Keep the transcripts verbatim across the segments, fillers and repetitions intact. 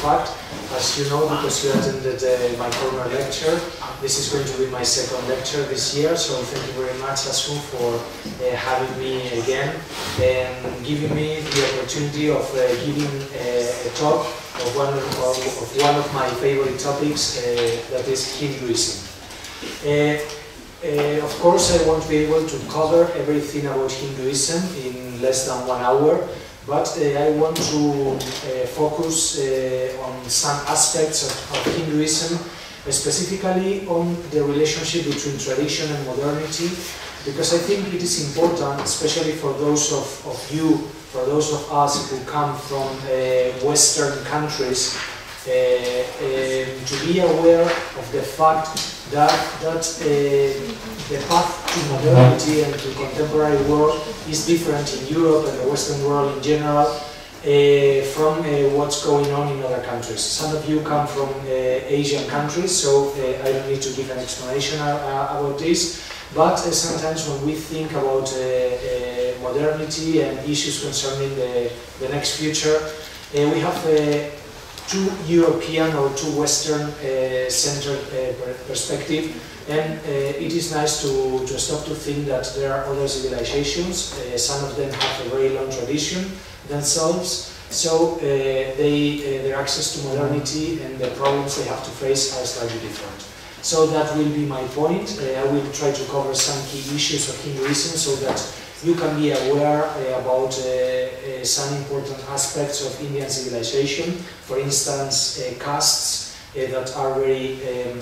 fact, as you know, because you attended uh, my former lecture, this is going to be my second lecture this year, so thank you very much, Asun, for uh, having me again and giving me the opportunity of uh, giving uh, a talk of one of, of one of my favorite topics, uh, that is Hinduism. Uh, uh, of course, I won't be able to cover everything about Hinduism in less than one hour, but uh, I want to uh, focus uh, on some aspects of, of Hinduism, specifically on the relationship between tradition and modernity, because I think it is important, especially for those of, of you, for those of us who come from uh, Western countries, uh, uh, to be aware of the fact that, that uh, the path to modernity and to contemporary world is different in Europe and the Western world in general uh, from uh, what's going on in other countries. Some of you come from uh, Asian countries, so uh, I don't need to give an explanation uh, about this, but uh, sometimes when we think about uh, uh, modernity and issues concerning the, the next future, uh, we have uh, two European or two Western uh, centered uh, perspective, and uh, it is nice to, to stop to think that there are other civilizations. Uh, some of them have a very long tradition themselves, so uh, they, uh, their access to modernity and the problems they have to face are slightly different. So that will be my point. Uh, I will try to cover some key issues of Hinduism so that you can be aware uh, about uh, uh, some important aspects of Indian civilization. For instance, uh, castes uh, that are very um,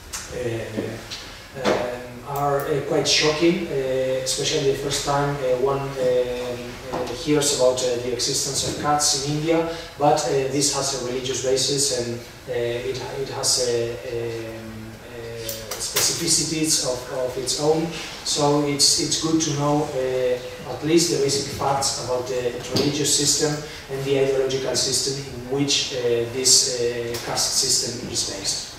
uh, um, are uh, quite shocking, uh, especially the first time uh, one um, uh, hears about uh, the existence of castes in India. But uh, this has a religious basis, and uh, it, it has a, a specificities of, of its own, so it's, it's good to know uh, at least the basic facts about the religious system and the ideological system in which uh, this uh, caste system is based.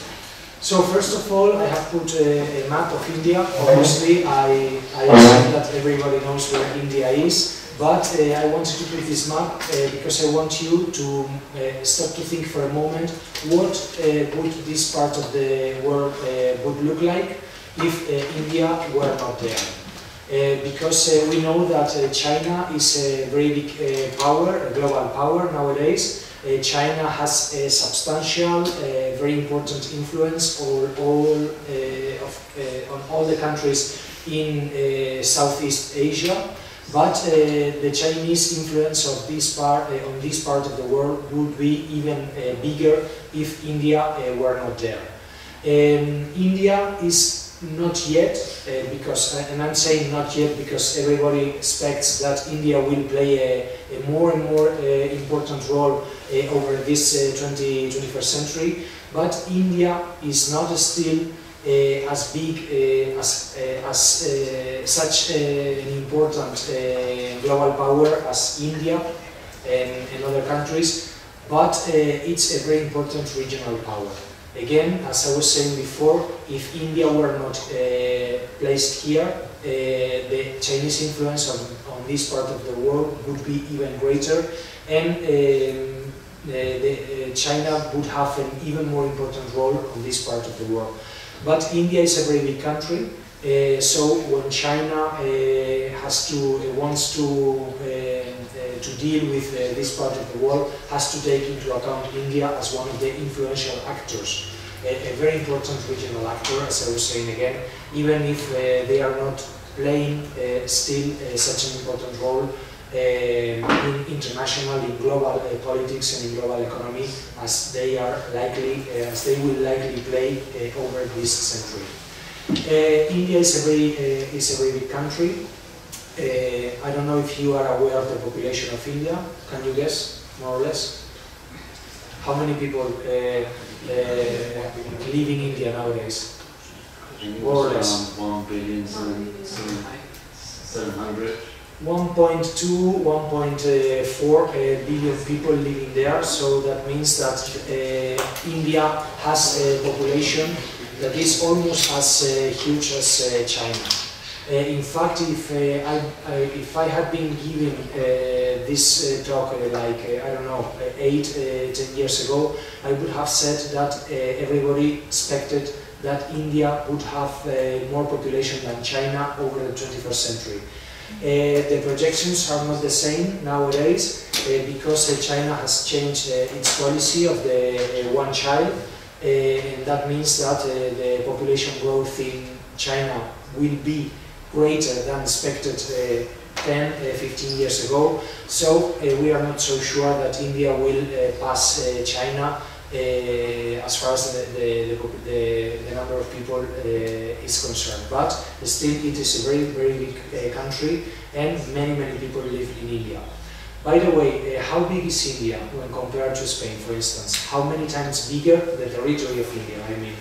So first of all, I have put a, a map of India. Obviously, I, I assume that everybody knows where India is, but uh, I wanted to put this map uh, because I want you to uh, stop to think for a moment what uh, would this part of the world uh, would look like if uh, India were not there. Uh, because uh, we know that uh, China is a very big uh, power, a global power nowadays. Uh, China has a substantial, uh, very important influence on all, uh, of, uh, on all the countries in uh, Southeast Asia. But uh, the Chinese influence of this part, uh, on this part of the world would be even uh, bigger if India uh, were not there. Um, India is not yet, uh, because, and I'm saying not yet because everybody expects that India will play a, a more and more uh, important role uh, over this uh, twentieth, twenty-first century, but India is not still Uh, as big uh, as, uh, as uh, such uh, an important uh, global power as India and, and other countries, but uh, it's a very important regional power. Again, as I was saying before, if India were not uh, placed here, uh, the Chinese influence on, on this part of the world would be even greater, and um, uh, the, uh, China would have an even more important role on this part of the world. But India is a very big country, uh, so when China uh, has to uh, wants to uh, uh, to deal with uh, this part of the world, has to take into account India as one of the influential actors, a, a very important regional actor, as I was saying again, even if uh, they are not playing uh, still uh, such an important role Uh, in international, in global uh, politics and in global economy, as they are likely, uh, as they will likely play uh, over this century. Uh, India is a very uh, is a very big country. Uh, I don't know if you are aware of the population of India. Can you guess, more or less? How many people uh, uh, live in India nowadays? More or less. One billion seven hundred. one point two, one point four uh, billion people living there, so that means that uh, India has a population that is almost as uh, huge as uh, China. Uh, in fact, if, uh, I, I, if I had been given uh, this uh, talk uh, like, uh, I don't know, uh, eight, uh, ten years ago, I would have said that uh, everybody expected that India would have uh, more population than China over the twenty-first century. Uh, the projections are not the same nowadays uh, because uh, China has changed uh, its policy of the uh, one child, uh, and that means that uh, the population growth in China will be greater than expected uh, ten, fifteen years ago. So uh, we are not so sure that India will uh, pass uh, China uh, as far as the, the, the, the number of people uh, is concerned. But still it is a very, very big uh, country and many, many people live in India. By the way, uh, how big is India when compared to Spain, for instance? How many times bigger the territory of India, I mean?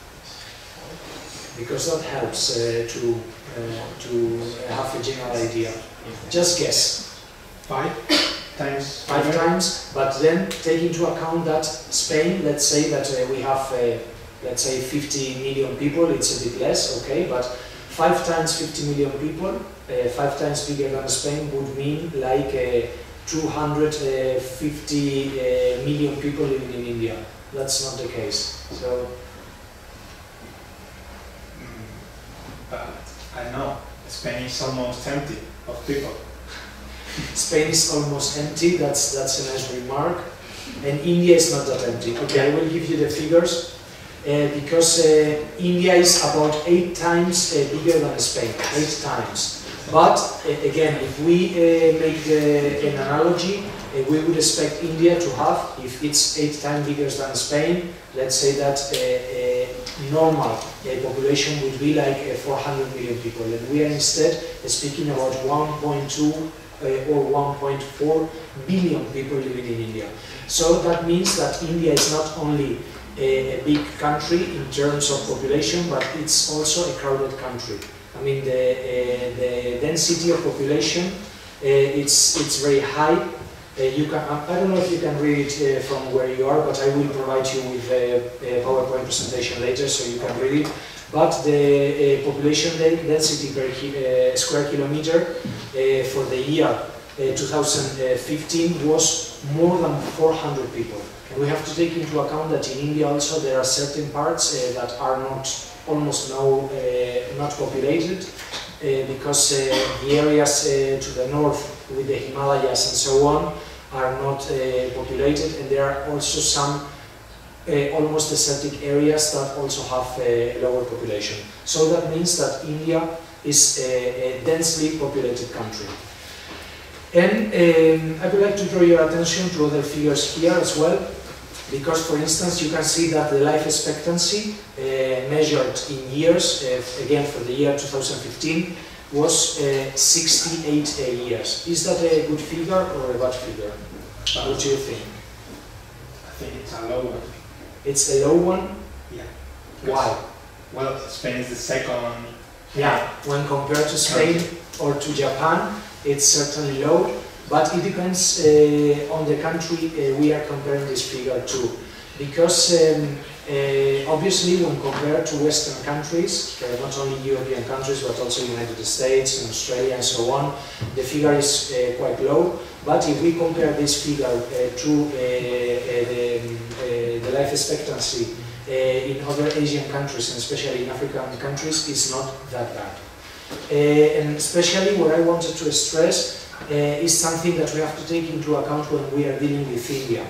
Because that helps uh, to, uh, to have a general idea. Just guess. Five times. Five bigger. times, but then take into account that Spain, let's say that uh, we have, uh, let's say fifty million people, it's a bit less, okay, but five times fifty million people, uh, five times bigger than Spain would mean like uh, two hundred fifty uh, million people living in India. That's not the case. So. But I don't know, Spain is almost empty of people. Spain is almost empty, that's, that's a nice remark. And India is not that empty. Okay, I will give you the figures. Uh, because uh, India is about eight times uh, bigger than Spain, eight times. But uh, again, if we uh, make the, an analogy, uh, we would expect India to have, if it's eight times bigger than Spain, let's say that uh, uh, normal uh, population would be like uh, four hundred million people, and we are instead uh, speaking about one point two uh, or one point four billion people living in India. So that means that India is not only a, a big country in terms of population, but it's also a crowded country. I mean, the, uh, the density of population, uh, it's, it's very high. Uh, you can, I don't know if you can read it uh, from where you are, but I will provide you with a, a PowerPoint presentation later so you can read it. But the uh, population density per uh, square kilometer uh, for the year uh, two thousand fifteen was more than four hundred people. And we have to take into account that in India also there are certain parts uh, that are not, almost no, uh, not populated uh, because uh, the areas uh, to the north with the Himalayas and so on are not uh, populated, and there are also some uh, almost desertic areas that also have a lower population. So that means that India is a, a densely populated country. And um, I would like to draw your attention to other figures here as well, because for instance you can see that the life expectancy uh, measured in years, uh, again for the year two thousand fifteen, was uh, sixty-eight uh, years. Is that a good figure or a bad figure? But what do you think? I think it's a low one. It's a low one? Yeah. Why? Well, Spain is the second. Yeah, when compared to Spain or to Japan, it's certainly low, but it depends uh, on the country uh, we are comparing this figure to. Because um, uh, obviously when compared to Western countries, uh, not only European countries but also United States and Australia and so on, the figure is uh, quite low. But if we compare this figure uh, to uh, uh, the, uh, the life expectancy uh, in other Asian countries and especially in African countries, it's not that bad. Uh, and especially what I wanted to stress uh, is something that we have to take into account when we are dealing with India.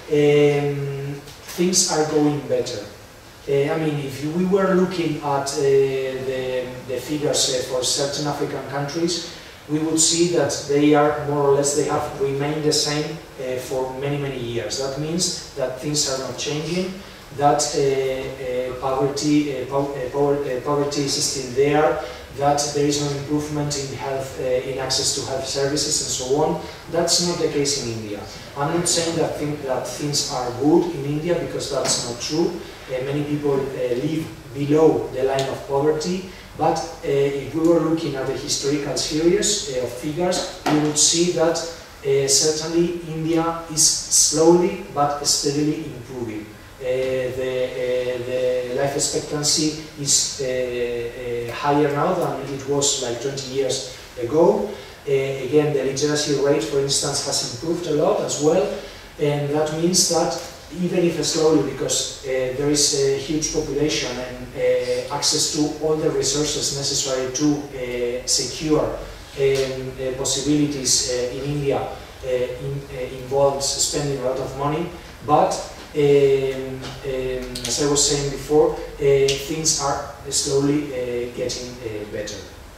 Um, things are going better. Uh, I mean, if we were looking at uh, the, the figures uh, for certain African countries, we would see that they are more or less, they have remained the same uh, for many, many years. That means that things are not changing, that uh, uh, poverty, uh, po uh, poverty, uh, poverty is still there, that there is no improvement in health, uh, in access to health services and so on. That's not the case in India. I'm not saying that, think that things are good in India, because that's not true. Uh, many people uh, live below the line of poverty, but uh, if we were looking at the historical series uh, of figures, we would see that uh, certainly India is slowly but steadily improving. Uh, the, uh, the life expectancy is uh, uh, higher now than it was like twenty years ago. Uh, again, the literacy rate, for instance, has improved a lot as well, and that means that even if slowly, because uh, there is a huge population and uh, access to all the resources necessary to uh, secure um, uh, possibilities uh, in India uh, in, uh, involves spending a lot of money, but um, um, as I was saying before, uh, things are slowly uh, getting uh, better.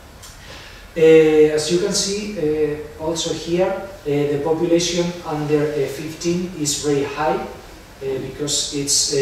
Uh, as you can see, uh, also here, uh, the population under uh, fifteen is very high. Uh, because it's, uh,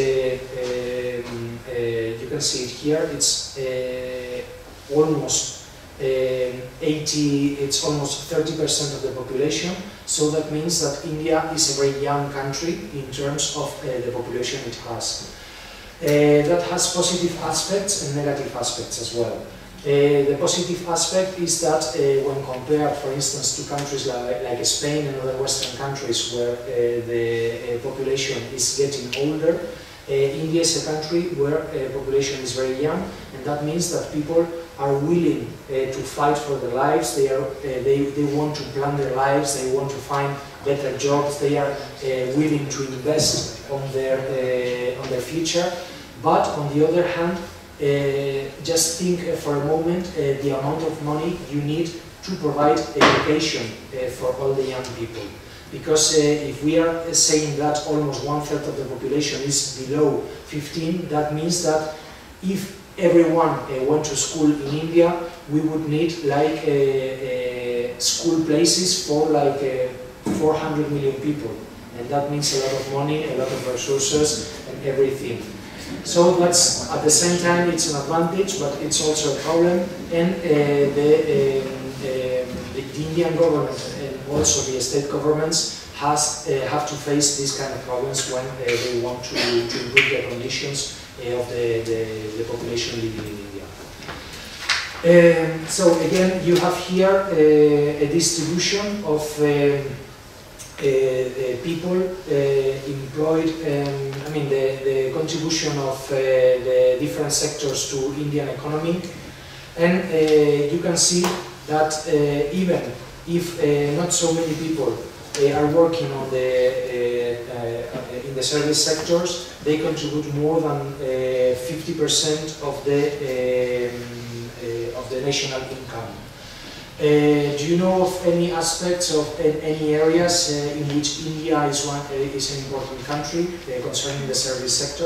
um, uh, you can see it here, it's uh, almost um, eighty, it's almost thirty percent of the population, so that means that India is a very young country in terms of uh, the population it has. Uh, that has positive aspects and negative aspects as well. Uh, the positive aspect is that uh, when compared, for instance, to countries like, like Spain and other Western countries where uh, the uh, population is getting older, uh, India is a country where uh, population is very young, and that means that people are willing uh, to fight for their lives. They are, uh, they, they want to plan their lives. They want to find better jobs. They are uh, willing to invest on their uh, on their future. But on the other hand, Uh, just think uh, for a moment uh, the amount of money you need to provide education uh, for all the young people. Because uh, if we are uh, saying that almost one third of the population is below fifteen, that means that if everyone uh, went to school in India, we would need like uh, uh, school places for like uh, four hundred million people. And that means a lot of money, a lot of resources and everything. So that's, at the same time, it's an advantage, but it's also a problem, and uh, the, um, um, the Indian government and also the state governments has, uh, have to face these kind of problems when uh, they want to, to improve the conditions uh, of the, the, the population living in India. Um, so again, you have here uh, a distribution of um, Uh, uh, people uh, employed, um, I mean the, the contribution of uh, the different sectors to Indian economy, and uh, you can see that uh, even if uh, not so many people uh, are working on the, uh, uh, in the service sectors, they contribute more than fifty percent uh, of, the, um, uh, of the national income. Uh, do you know of any aspects of uh, any areas uh, in which India is, one, uh, is an important country uh, concerning the service sector?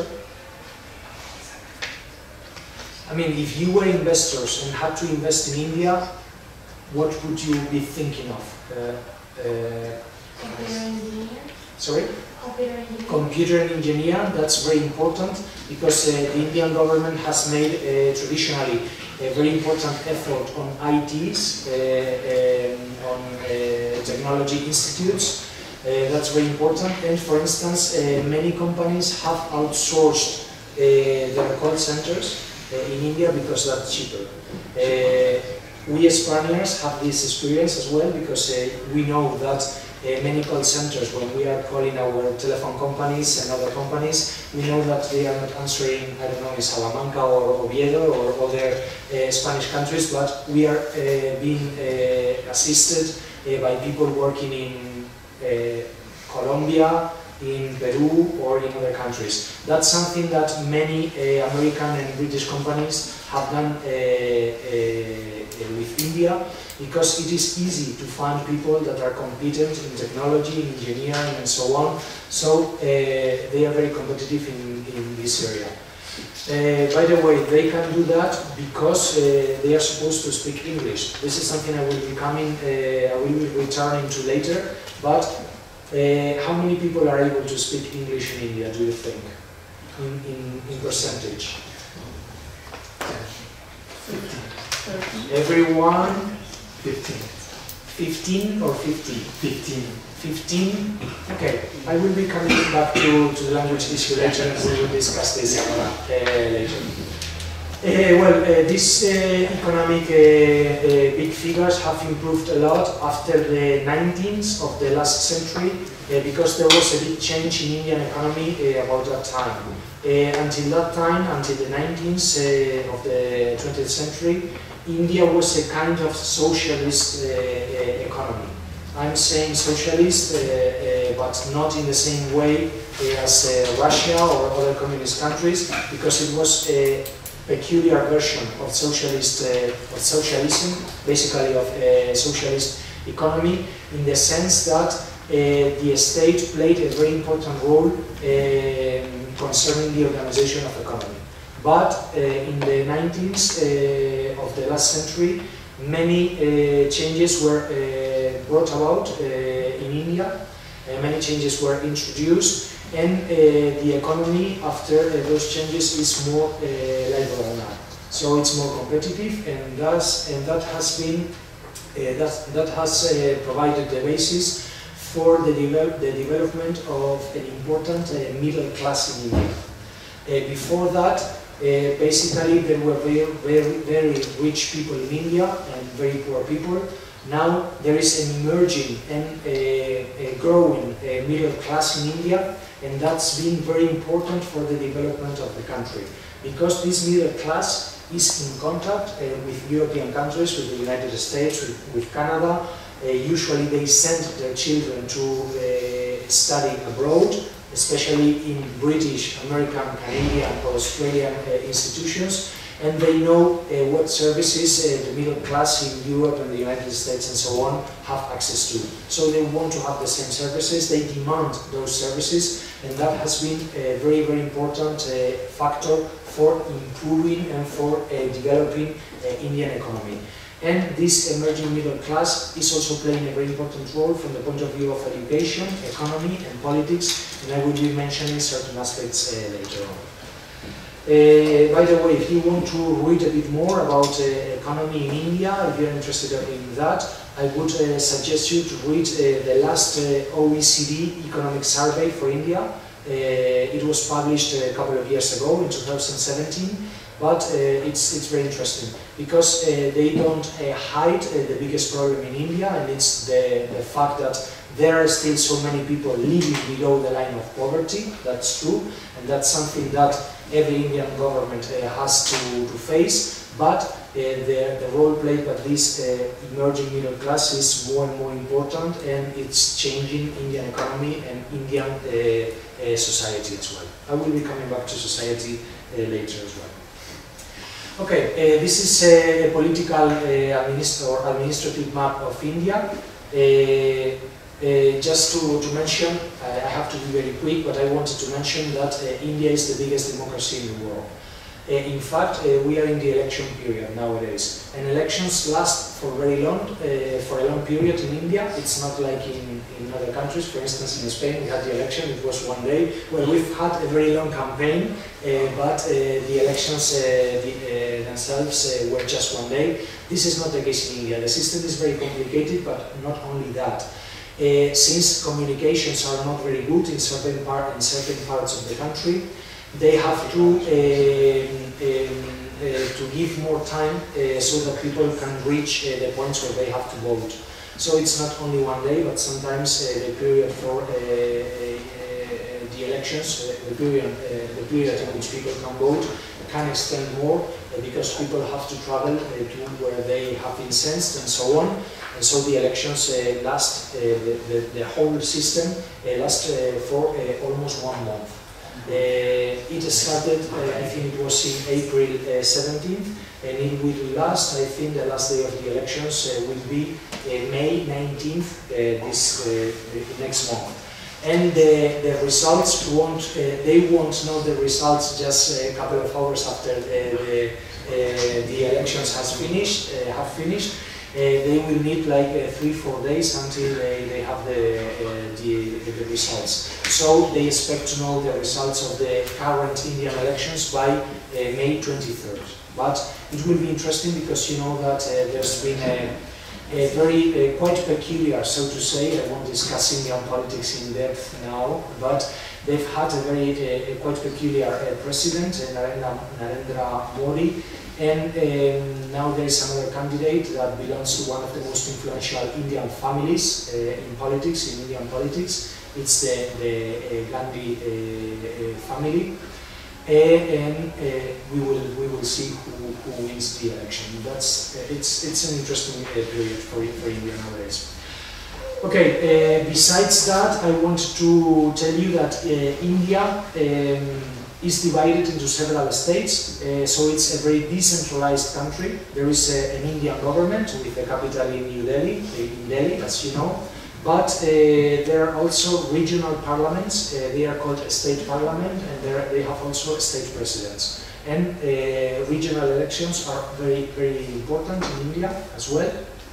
I mean, if you were investors and had to invest in India, what would you be thinking of? Uh, uh, Computer engineer. Sorry? Computer engineer. Computer and engineer, that's very important because uh, the Indian government has made uh, traditionally a very important effort on I Ts, uh, um, on uh, technology institutes. Uh, that's very important, and for instance, uh, many companies have outsourced uh, their call centers uh, in India because that's cheaper. Uh, we as Spaniards have this experience as well because uh, we know that Uh, many call centers, when we are calling our telephone companies and other companies, we know that they are not answering, I don't know, in Salamanca or Oviedo or other uh, Spanish countries, but we are uh, being uh, assisted uh, by people working in uh, Colombia, in Peru or in other countries. That's something that many uh, American and British companies have done uh, uh, with India, because it is easy to find people that are competent in technology, in engineering and so on. So uh, they are very competitive in, in this area. Uh, by the way, they can do that because uh, they are supposed to speak English. This is something I will be coming, uh, I will be returning to later, but uh, how many people are able to speak English in India, do you think, in, in, in percentage? Everyone? fifteen. fifteen or fifty? fifteen. fifteen? Okay, I will be coming back to, to the language issue later and we will discuss this uh, later. Uh, well, uh, these uh, economic uh, uh, big figures have improved a lot after the nineteenth of the last century uh, because there was a big change in Indian economy uh, about that time. Uh, until that time, until the nineteenth uh, of the twentieth century, India was a kind of socialist uh, uh, economy. I'm saying socialist, uh, uh, but not in the same way as uh, Russia or other communist countries, because it was a peculiar version of socialist uh, of socialism, basically of a socialist economy, in the sense that uh, the state played a very important role uh, concerning the organization of economy. But uh, in the nineties uh, of the last century, many uh, changes were uh, brought about uh, in India. Uh, many changes were introduced, and uh, the economy after uh, those changes is more uh, liberal now. So it's more competitive, and thus and that has been uh, that that has uh, provided the basis for the, develop, the development of an important uh, middle class in India. Uh, before that, uh, basically there were very, very, very rich people in India and very poor people. Now there is an emerging and a, a growing uh, middle class in India, and that's been very important for the development of the country, because this middle class is in contact uh, with European countries, with the United States, with, with Canada. Uh, usually they send their children to uh, study abroad, especially in British, American, Canadian or Australian uh, institutions, and they know uh, what services uh, the middle class in Europe and the United States and so on have access to. So they want to have the same services, they demand those services, and that has been a very, very important uh, factor for improving and for uh, developing uh, Indian economy. And this emerging middle class is also playing a very important role from the point of view of education, economy and politics, and I will be mentioning certain aspects uh, later on. Uh, by the way, if you want to read a bit more about uh, economy in India, if you're interested in that, I would uh, suggest you to read uh, the last uh, O E C D economic survey for India. Uh, it was published a couple of years ago, in two thousand seventeen. But uh, it's, it's very interesting, because uh, they don't uh, hide uh, the biggest problem in India, and it's the, the fact that there are still so many people living below the line of poverty. That's true, and that's something that every Indian government uh, has to, to face. But uh, the, the role played by this uh, emerging middle class is more and more important, and it's changing Indian economy and Indian uh, uh, society as well. I will be coming back to society uh, later as well. Okay, uh, this is a political uh, administ or administrative map of India. Uh, uh, just to, to mention, uh, I have to be very quick, but I wanted to mention that uh, India is the biggest democracy in the world. Uh, in fact, uh, we are in the election period nowadays, and elections last for very long, uh, for a long period in India. It's not like in, in other countries. For instance, in Spain, we had the election, it was one day. Well, we've had a very long campaign, uh, but uh, the elections uh, the, uh, themselves uh, were just one day. This is not the case in India. The system is very complicated, but not only that. Uh, since communications are not very good in certain, part, in certain parts of the country, they have to um, um, uh, to give more time uh, so that people can reach uh, the points where they have to vote. So it's not only one day, but sometimes uh, the period for uh, uh, uh, the elections, uh, the period uh, the period in which people can vote, can extend more uh, because people have to travel uh, to where they have been censed and so on. And so the elections uh, last, uh, the, the, the whole system uh, lasts uh, for uh, almost one month. Uh, it started, uh, I think it was in April uh, seventeenth, and it will last, I think the last day of the elections uh, will be uh, May nineteenth, uh, this uh, next month. And the, the results won't, uh, they won't know the results just a couple of hours after uh, the, uh, the elections has finished, uh, have finished. Uh, they will need like uh, three, four days until they, they have the, uh, the, the results. So they expect to know the results of the current Indian elections by uh, May twenty-third. But it will be interesting because you know that uh, there's been a, a very, uh, quite peculiar, so to say, I won't discuss Indian politics in depth now, but they've had a very uh, quite peculiar uh, president, uh, Narendra, Narendra Modi. And um, now there is another candidate that belongs to one of the most influential Indian families uh, in politics, in Indian politics. It's the, the uh, Gandhi uh, uh, family. and uh, we will we will see who, who wins the election. That's uh, it's it's an interesting uh, period for for India nowadays. Okay. Uh, besides that, I want to tell you that uh, India um, is divided into several states, uh, so it's a very decentralized country. There is a, an Indian government with the capital in New Delhi, in Delhi, as you know. But uh, there are also regional parliaments. Uh, they are called a state parliament, and there, they have also state presidents. And uh, regional elections are very, very important in India as well.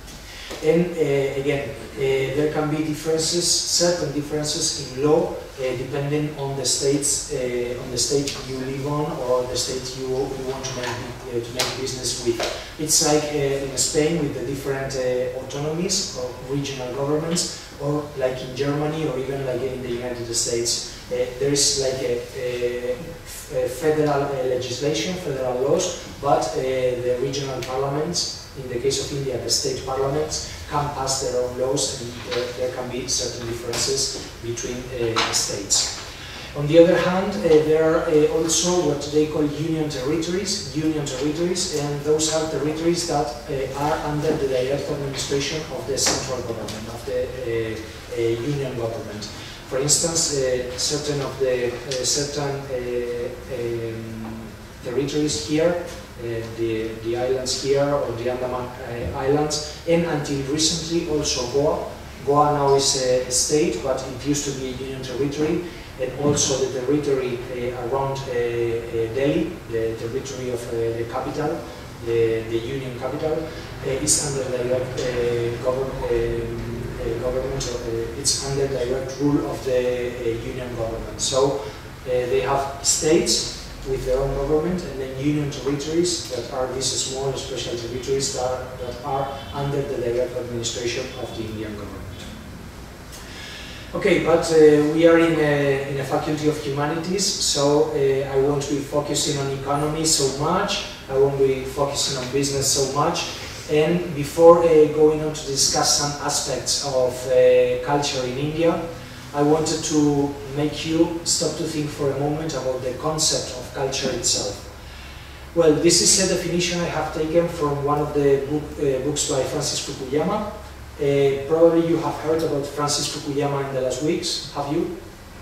And uh, again, uh, there can be differences, certain differences in law, uh, depending on the states, uh, on the state you live on, or the state you, you want to make uh, to make business with. It's like uh, in Spain with the different uh, autonomies or regional governments, or like in Germany, or even like in the United States. Uh, there is like a, a, a federal uh, legislation, federal laws, but uh, the regional parliaments, in the case of India, the state parliaments can pass their own laws, and uh, there can be certain differences between uh, the states. On the other hand, uh, there are uh, also what they call union territories, union territories, and those are territories that uh, are under the direct administration of the central government, of the uh, uh, union government. For instance, uh, certain of the uh, certain uh, um, territories here, uh, the the islands here, or the Andaman uh, Islands, and until recently also Goa. Goa now is a, a state, but it used to be a union territory. And also the territory uh, around uh, uh, Delhi, the territory of uh, the capital, the, the union capital, uh, is under direct uh, govern, um, uh, government, uh, it's under direct rule of the uh, union government. So uh, they have states with their own government, and then union territories that are these small special territories that are, that are under the direct administration of the Indian government. Okay, but uh, we are in a, in a faculty of humanities, so uh, I won't be focusing on economy so much, I won't be focusing on business so much, and before uh, going on to discuss some aspects of uh, culture in India, I wanted to make you stop to think for a moment about the concept of culture itself. Well, this is a definition I have taken from one of the book, uh, books by Francis Fukuyama. Uh, probably you have heard about Francis Fukuyama in the last weeks, have you?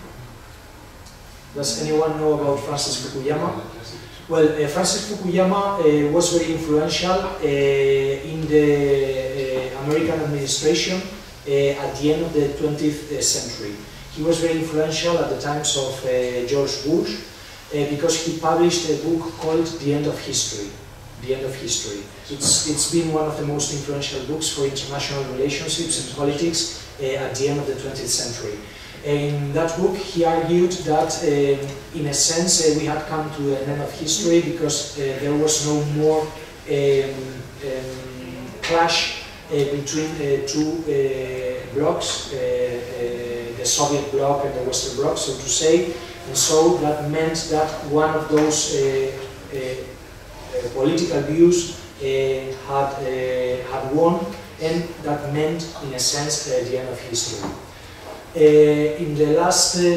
Does anyone know about Francis Fukuyama? Well, uh, Francis Fukuyama uh, was very influential uh, in the uh, American administration uh, at the end of the twentieth century. He was very influential at the times of uh, George Bush uh, because he published a book called The End of History. The End of History. It's, it's been one of the most influential books for international relationships and politics uh, at the end of the twentieth century. In that book, he argued that, um, in a sense, uh, we had come to an end of history because uh, there was no more um, um, clash uh, between uh, two uh, blocks, uh, uh, the Soviet bloc and the Western bloc, so to say, and so that meant that one of those uh, uh, Uh, political views uh, had, uh, had won, and that meant, in a sense, uh, the end of history. Uh, in the last um,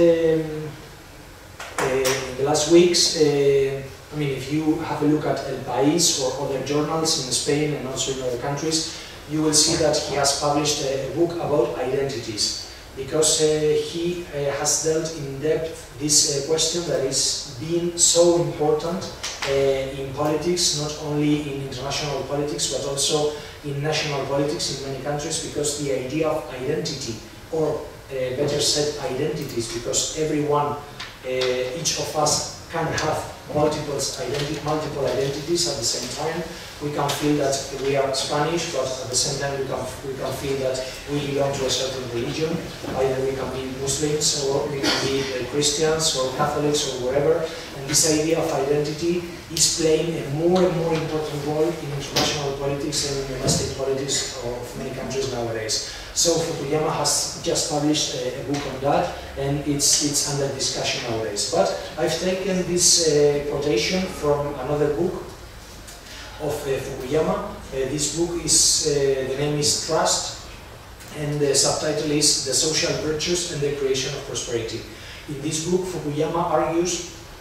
uh, in the last weeks, uh, I mean, if you have a look at El País or other journals in Spain and also in other countries, you will see that he has published a, a book about identities, because uh, he uh, has dealt in depth this uh, question that is being so important uh, in politics, not only in international politics but also in national politics in many countries, because the idea of identity, or uh, better said identities, because everyone, uh, each of us can have multiple, identi multiple identities at the same time. We can feel that we are Spanish, but at the same time we can, we can feel that we belong to a certain religion. Either we can be Muslims, or we can be uh, Christians, or Catholics, or whatever. And this idea of identity is playing a more and more important role in international politics and in domestic politics of many countries nowadays. So Fukuyama has just published a, a book on that, and it's, it's under discussion nowadays. But I've taken this uh, quotation from another book of uh, Fukuyama. Uh, this book is, uh, the name is Trust, and the subtitle is The Social Virtues and the Creation of Prosperity. In this book, Fukuyama argues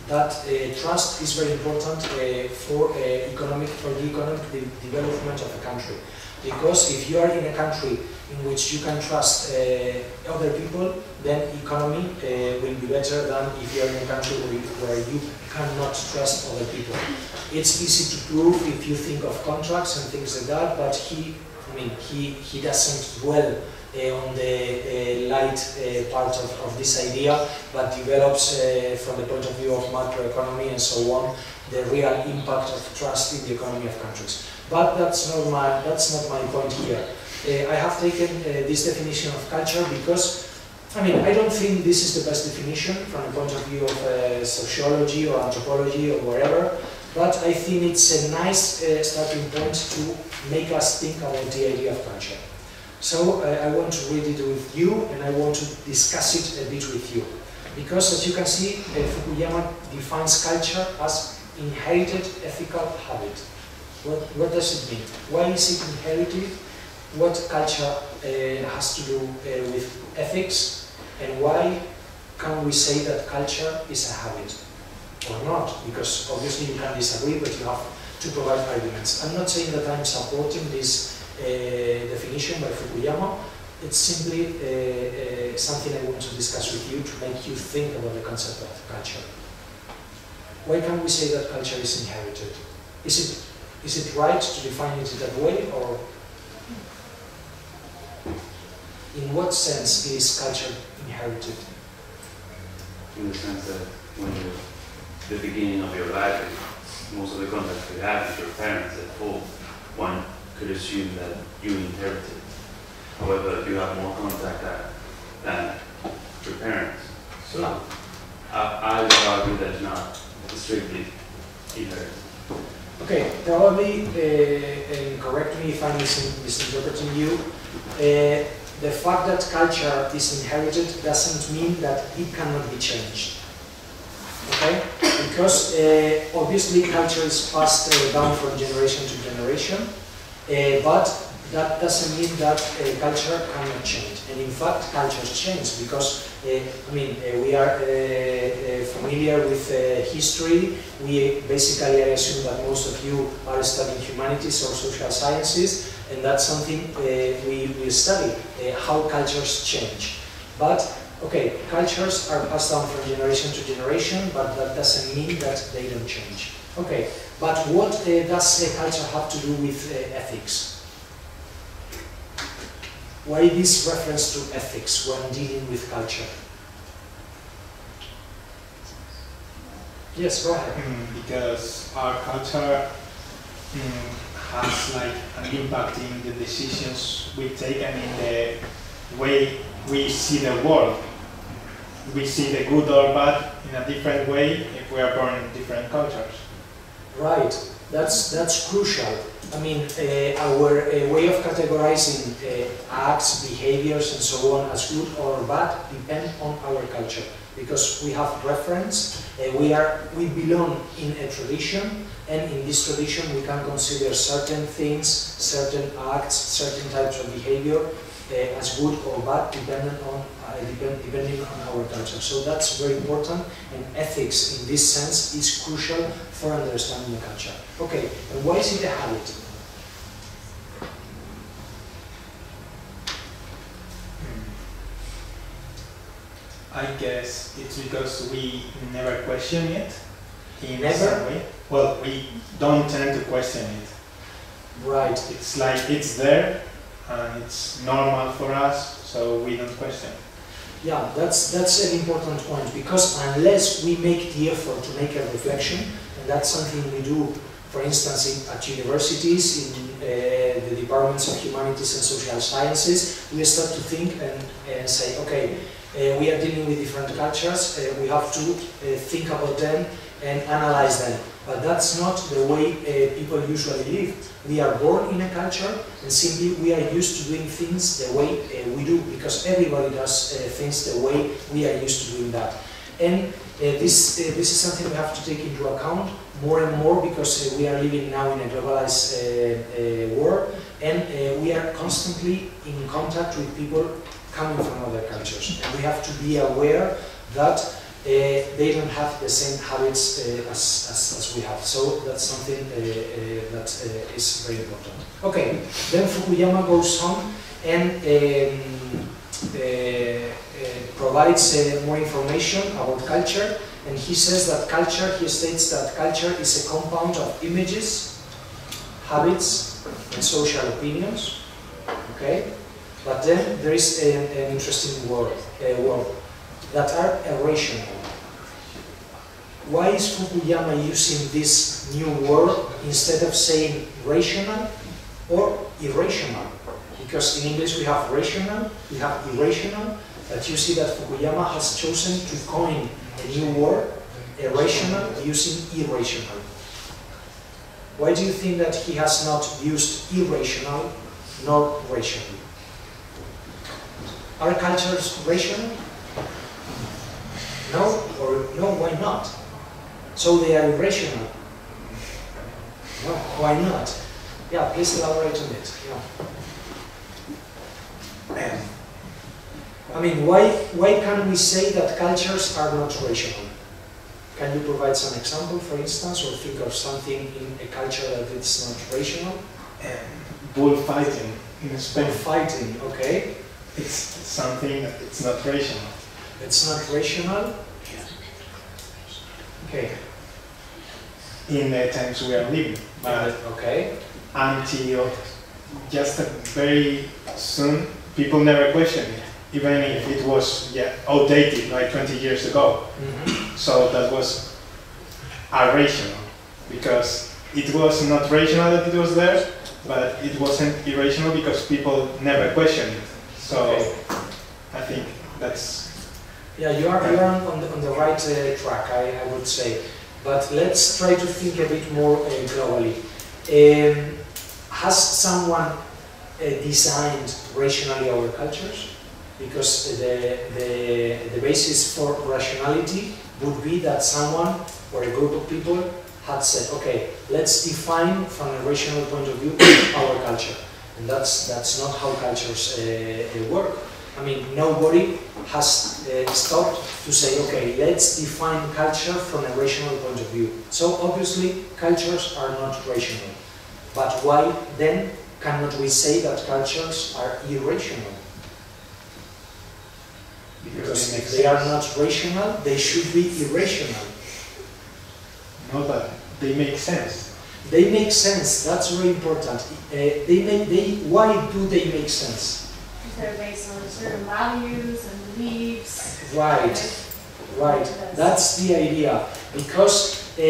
that uh, trust is very important uh, for uh, economic for the economic de development of a country. Because if you are in a country in which you can trust uh, other people, then economy uh, will be better than if you are in a country where you, where you cannot trust other people. It's easy to prove if you think of contracts and things like that, but he, I mean, he, he doesn't dwell uh, on the uh, light uh, part of, of this idea, but develops uh, from the point of view of macroeconomy and so on, the real impact of trust in the economy of countries. But that's not my, that's not my point here. Uh, I have taken uh, this definition of culture because, I mean, I don't think this is the best definition from the point of view of uh, sociology or anthropology or wherever, but I think it's a nice uh, starting point to make us think about the idea of culture. So uh, I want to read it with you and I want to discuss it a bit with you. Because as you can see, uh, Fukuyama defines culture as inherited ethical habit. What, what does it mean? Why is it inherited? What culture uh, has to do uh, with ethics? And why can we say that culture is a habit? Or not? Because obviously you can disagree, but you have to provide arguments. I'm not saying that I'm supporting this uh, definition by Fukuyama. It's simply uh, uh, something I want to discuss with you to make you think about the concept of culture. Why can we say that culture is inherited? Is it Is it right to define it that way, or in what sense is culture inherited? In the sense that when you're at the beginning of your life, most of the contacts you have with your parents at home, one could assume that you inherited. However, you have more contact than your parents. So I, I would argue that's not strictly inherited. Okay, probably, uh, and correct me if I'm mis misinterpreting you, uh, the fact that culture is inherited doesn't mean that it cannot be changed. Okay? Because uh, obviously culture is passed uh, down from generation to generation, uh, but that doesn't mean that uh, culture cannot change. And in fact, cultures change because, uh, I mean, uh, we are uh, uh, familiar with uh, history. We basically, I assume that most of you are studying humanities or social sciences, and that's something uh, we, we study, uh, how cultures change. But, okay, cultures are passed down from generation to generation, but that doesn't mean that they don't change. Okay, but what uh, does uh, culture have to do with uh, ethics? Why this reference to ethics when dealing with culture? Yes, go ahead. Mm, because our culture mm, has like an impact in the decisions we take and in the way we see the world. We see the good or bad in a different way if we are born in different cultures. Right, that's, that's crucial. I mean, uh, our uh, way of categorizing uh, acts, behaviors, and so on as good or bad depend on our culture, because we have reference. Uh, we are we belong in a tradition, and in this tradition we can consider certain things, certain acts, certain types of behavior uh, as good or bad, depending on uh, depend, depending on our culture. So that's very important, and ethics in this sense is crucial for understanding the culture. Okay, and why is it a habit? I guess it's because we never question it in Never? some way. Well, we don't tend to question it. Right. It's like it's there and it's normal for us, so we don't question it. Yeah, that's that's an important point, because unless we make the effort to make a reflection, and that's something we do, for instance, in, at universities, in uh, the departments of humanities and social sciences, we start to think and, and say, okay, uh, we are dealing with different cultures, uh, we have to uh, think about them and analyze them. But that's not the way uh, people usually live. We are born in a culture, and simply we are used to doing things the way uh, we do, because everybody does uh, things the way we are used to doing that. And uh, this, uh, this is something we have to take into account more and more, because uh, we are living now in a globalized uh, uh, world, and uh, we are constantly in contact with people coming from other cultures. And we have to be aware that they don't have the same habits uh, as, as, as we have. So that's something uh, uh, that uh, is very important. Okay, then Fukuyama goes on and um, uh, uh, provides uh, more information about culture, and he says that culture, he states that culture is a compound of images, habits, and social opinions. Okay, but then there is an, an interesting word, a word that are irrational. Why is Fukuyama using this new word instead of saying rational or irrational? Because in English we have rational, we have irrational, but you see that Fukuyama has chosen to coin a new word, irrational, using irrational. Why do you think that he has not used irrational nor rational? Are cultures rational? No, or no, why not? So they are irrational. No, why not? Yeah, please elaborate on it. Yeah. I mean, why, why can we say that cultures are not rational? Can you provide some example, for instance, or think of something in a culture that it's not rational? Bullfighting in Spain. Bullfighting, okay. It's something that it's not rational. It's not rational? Okay. In the times we are living. But okay. Until just a very soon, people never questioned it, even if it was yeah, outdated like twenty years ago. Mm-hmm. So that was irrational, because it was not rational that it was there, but it wasn't irrational because people never questioned it. So okay. I think that's... Yeah, you are, you are on, the, on the right uh, track, I, I would say. But let's try to think a bit more uh, globally. Um, has someone uh, designed rationally our cultures? Because the, the, the basis for rationality would be that someone or a group of people had said, okay, let's define from a rational point of view our culture. And that's, that's not how cultures uh, work. I mean, nobody has uh, stopped to say, okay, let's define culture from a rational point of view. So obviously, cultures are not rational. But why then cannot we say that cultures are irrational? Because if they are not rational, they should be irrational. No, but they make sense. They make sense. That's very important. Uh, they make. They. Why do they make sense? They're based on certain values and beliefs. Right, right. That's the idea. Because uh,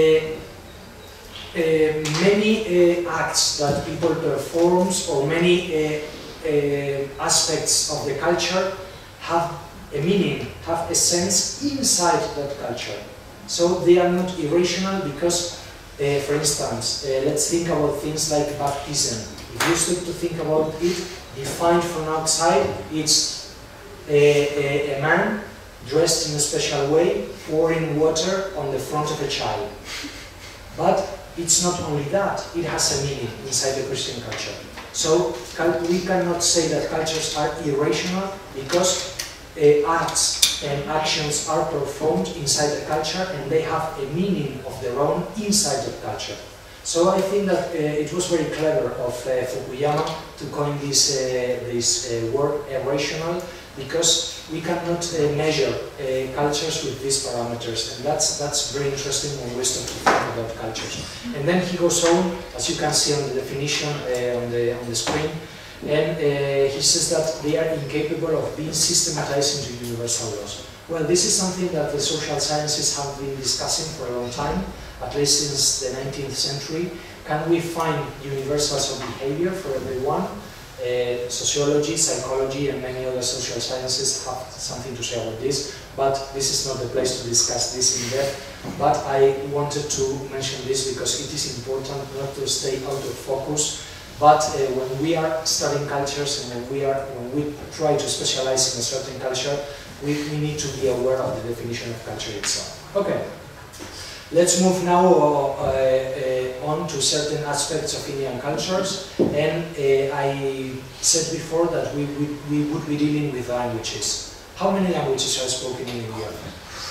uh, many uh, acts that people perform, or many uh, uh, aspects of the culture, have a meaning, have a sense inside that culture. So they are not irrational because, uh, for instance, uh, let's think about things like baptism. If you start to think about it, defined from outside, it's a, a, a man dressed in a special way, pouring water on the front of a child. But it's not only that, it has a meaning inside the Christian culture. So we cannot say that cultures are irrational because uh, acts and actions are performed inside the culture and they have a meaning of their own inside the culture. So I think that uh, it was very clever of uh, Fukuyama to coin this, uh, this uh, word irrational, because we cannot uh, measure uh, cultures with these parameters, and that's, that's very interesting when we start to think about cultures. And then he goes on, as you can see on the definition uh, on, the, on the screen, and uh, he says that they are incapable of being systematized into universal laws. Well, this is something that the social sciences have been discussing for a long time, at least since the nineteenth century. Can we find universals of behavior for everyone? Uh, sociology, psychology, and many other social sciences have something to say about this, but this is not the place to discuss this in depth. But I wanted to mention this because it is important not to stay out of focus. But uh, when we are studying cultures and when we, are, when we try to specialize in a certain culture, we, we need to be aware of the definition of culture itself. Okay. Let's move now uh, uh, on to certain aspects of Indian cultures, and uh, I said before that we, we, we would be dealing with languages. How many languages are spoken in India?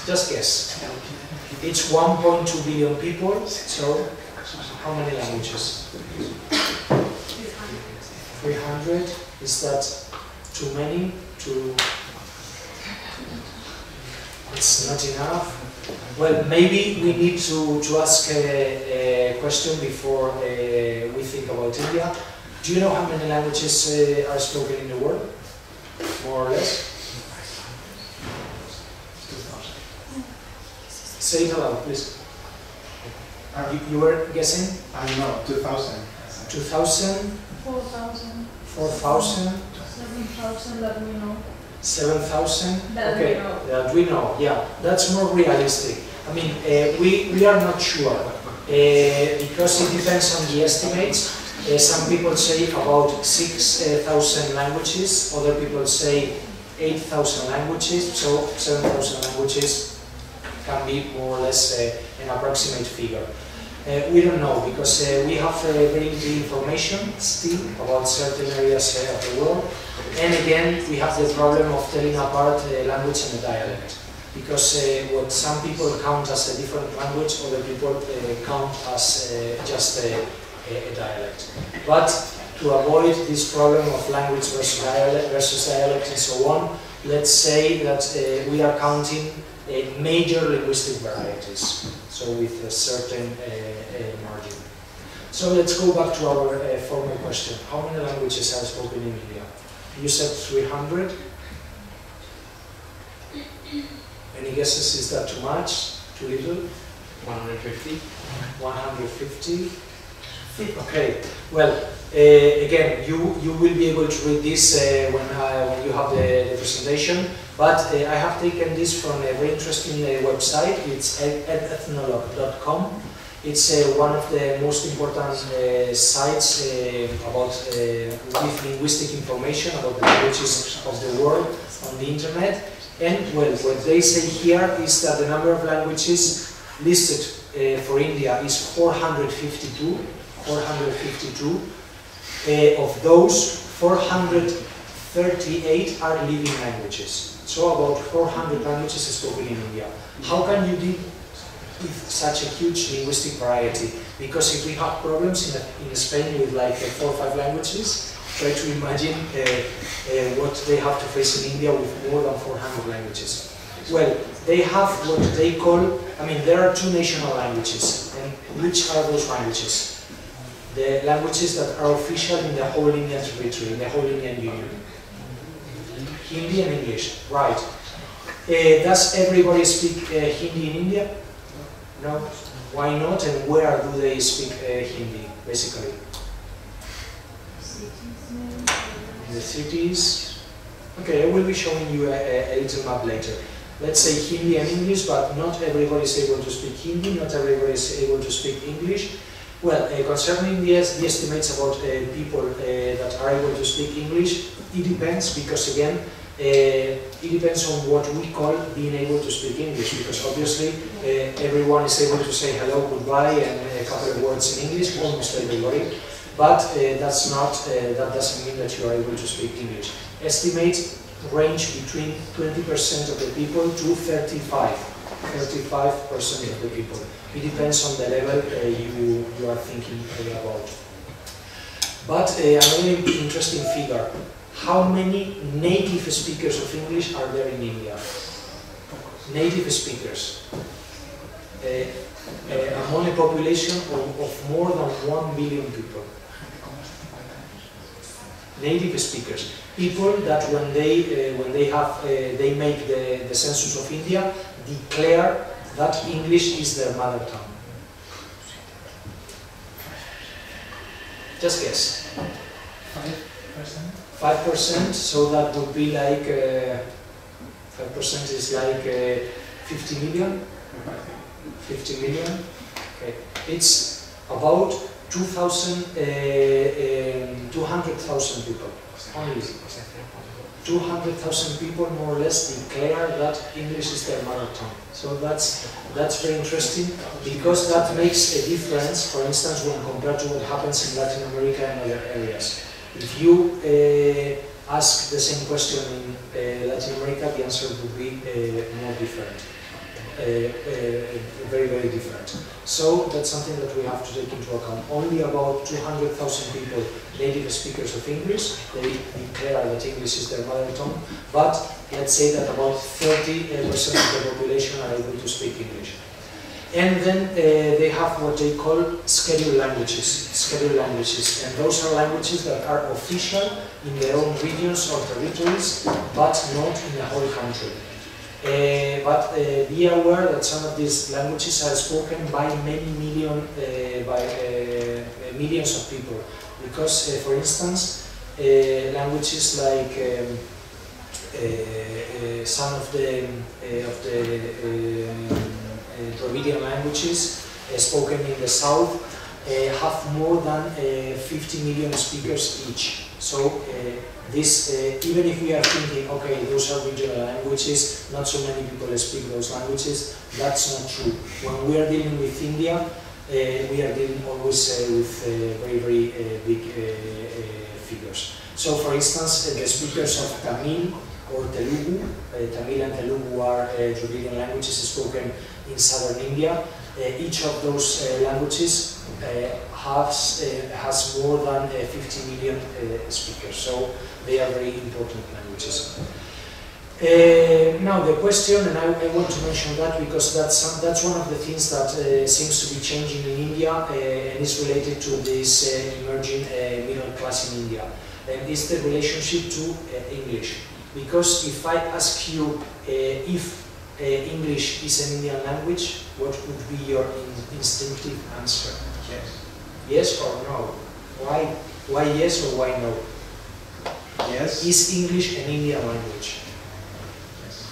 Just guess. It's one point two billion people, so how many languages? three hundred. Is that too many? Too... It's not enough. Well, maybe we need to, to ask a, a question before uh, we think about India. Do you know how many languages uh, are spoken in the world? More or less? Say it aloud, please. Uh, You, you were guessing? I don't know, two thousand. two thousand? Four thousand, four thousand? seven thousand that we know. seven thousand? That we Okay, know. that we know, yeah. That's more realistic. I mean, uh, we, we are not sure, uh, because it depends on the estimates. Uh, some people say about six thousand languages, other people say eight thousand languages, so seven thousand languages can be more or less uh, an approximate figure. Uh, we don't know, because uh, we have uh, very little information still about certain areas uh, of the world, and again we have the problem of telling apart a language and a dialect, because uh, what some people count as a different language, other people uh, count as uh, just a, a, a dialect. But to avoid this problem of language versus dialect, versus dialect and so on, let's say that uh, we are counting uh, major linguistic varieties, so with a certain uh, uh, margin. So let's go back to our uh, former question. How many languages are spoken in India? You said three hundred. Any guesses? Is that too much? Too little? one hundred fifty. one hundred fifty. Okay. Well, uh, again, you you will be able to read this uh, when uh, when you have the, the presentation. But uh, I have taken this from a very interesting uh, website. It's ethnologue dot com. It's uh, one of the most important uh, sites uh, about uh, with linguistic information about the languages of the world on the internet. And well, what they say here is that the number of languages listed uh, for India is four hundred fifty-two. four hundred fifty-two. Uh, of those, four hundred thirty-eight are living languages. So about four hundred languages are spoken in India. How can you deal with such a huge linguistic variety? Because if we have problems in, a, in Spain with like uh, four or five languages, try to imagine uh, uh, what they have to face in India with more than four hundred languages. Well, they have what they call, I mean, there are two national languages. And which are those languages? The languages that are official in the whole Indian territory, in the whole Indian Union. Hindi and English, right. Uh, does everybody speak uh, Hindi in India? No. Why not? And where do they speak uh, Hindi, basically? In the cities. Okay, I will be showing you a, a, a little map later. Let's say Hindi and English, but not everybody is able to speak Hindi, not everybody is able to speak English. Well, uh, concerning the, the estimates about uh, people uh, that are able to speak English, it depends, because again, uh, it depends on what we call being able to speak English, because obviously uh, everyone is able to say hello, goodbye, and a couple of words in English, almost everybody, but uh, that's not, uh, that doesn't mean that you are able to speak English. Estimates range between twenty percent of the people to thirty-five percent of the people. It depends on the level uh, you, you are thinking uh, about. But uh, another interesting figure, how many native speakers of English are there in India? Native speakers. Uh, uh, among a population of, of more than one million people. Native speakers. People that when they, uh, when they, have, uh, they make the, the census of India, declare that English is their mother tongue. Just guess. Five percent? Five percent, so that would be like, uh, five percent is like uh, fifty million? fifty million? Okay. It's about two thousand, uh, um, two hundred thousand people. Only two hundred thousand people more or less declare that English is their mother tongue. So that's, that's very interesting, because that makes a difference, for instance, when compared to what happens in Latin America and other areas. If you uh, ask the same question in uh, Latin America, the answer would be uh, more different. uh, very, very different. So that's something that we have to take into account. Only about two hundred thousand people, native speakers of English, they declare that English is their mother tongue, but let's say that about thirty percent of the population are able to speak English. And then uh, they have what they call scheduled languages, scheduled languages, and those are languages that are official in their own regions or territories, but not in the whole country. Uh, but uh, be aware that some of these languages are spoken by many million, uh, by uh, millions of people, because, uh, for instance, uh, languages like um, uh, uh, some of the uh, of the uh, uh, Dravidian languages uh, spoken in the south uh, have more than uh, fifty million speakers each. So uh, this, uh, even if we are thinking, okay, those are regional languages, not so many people speak those languages, that's not true. When we are dealing with India, uh, we are dealing always uh, with uh, very, very uh, big uh, uh, figures. So, for instance, uh, the speakers of Tamil or Telugu, uh, Tamil and Telugu are uh, Dravidian languages spoken in southern India. Uh, each of those uh, languages uh, has, uh, has more than uh, fifty million uh, speakers, so they are very important languages. Uh, now the question, and I, I want to mention that because that's, some, that's one of the things that uh, seems to be changing in India uh, and is related to this uh, emerging uh, middle class in India, and it's the relationship to uh, English. Because if I ask you uh, if uh, English is an Indian language, what would be your in instinctive answer? Yes. Yes or no? Why? Why yes or why no? Yes. Is English an Indian language? Yes.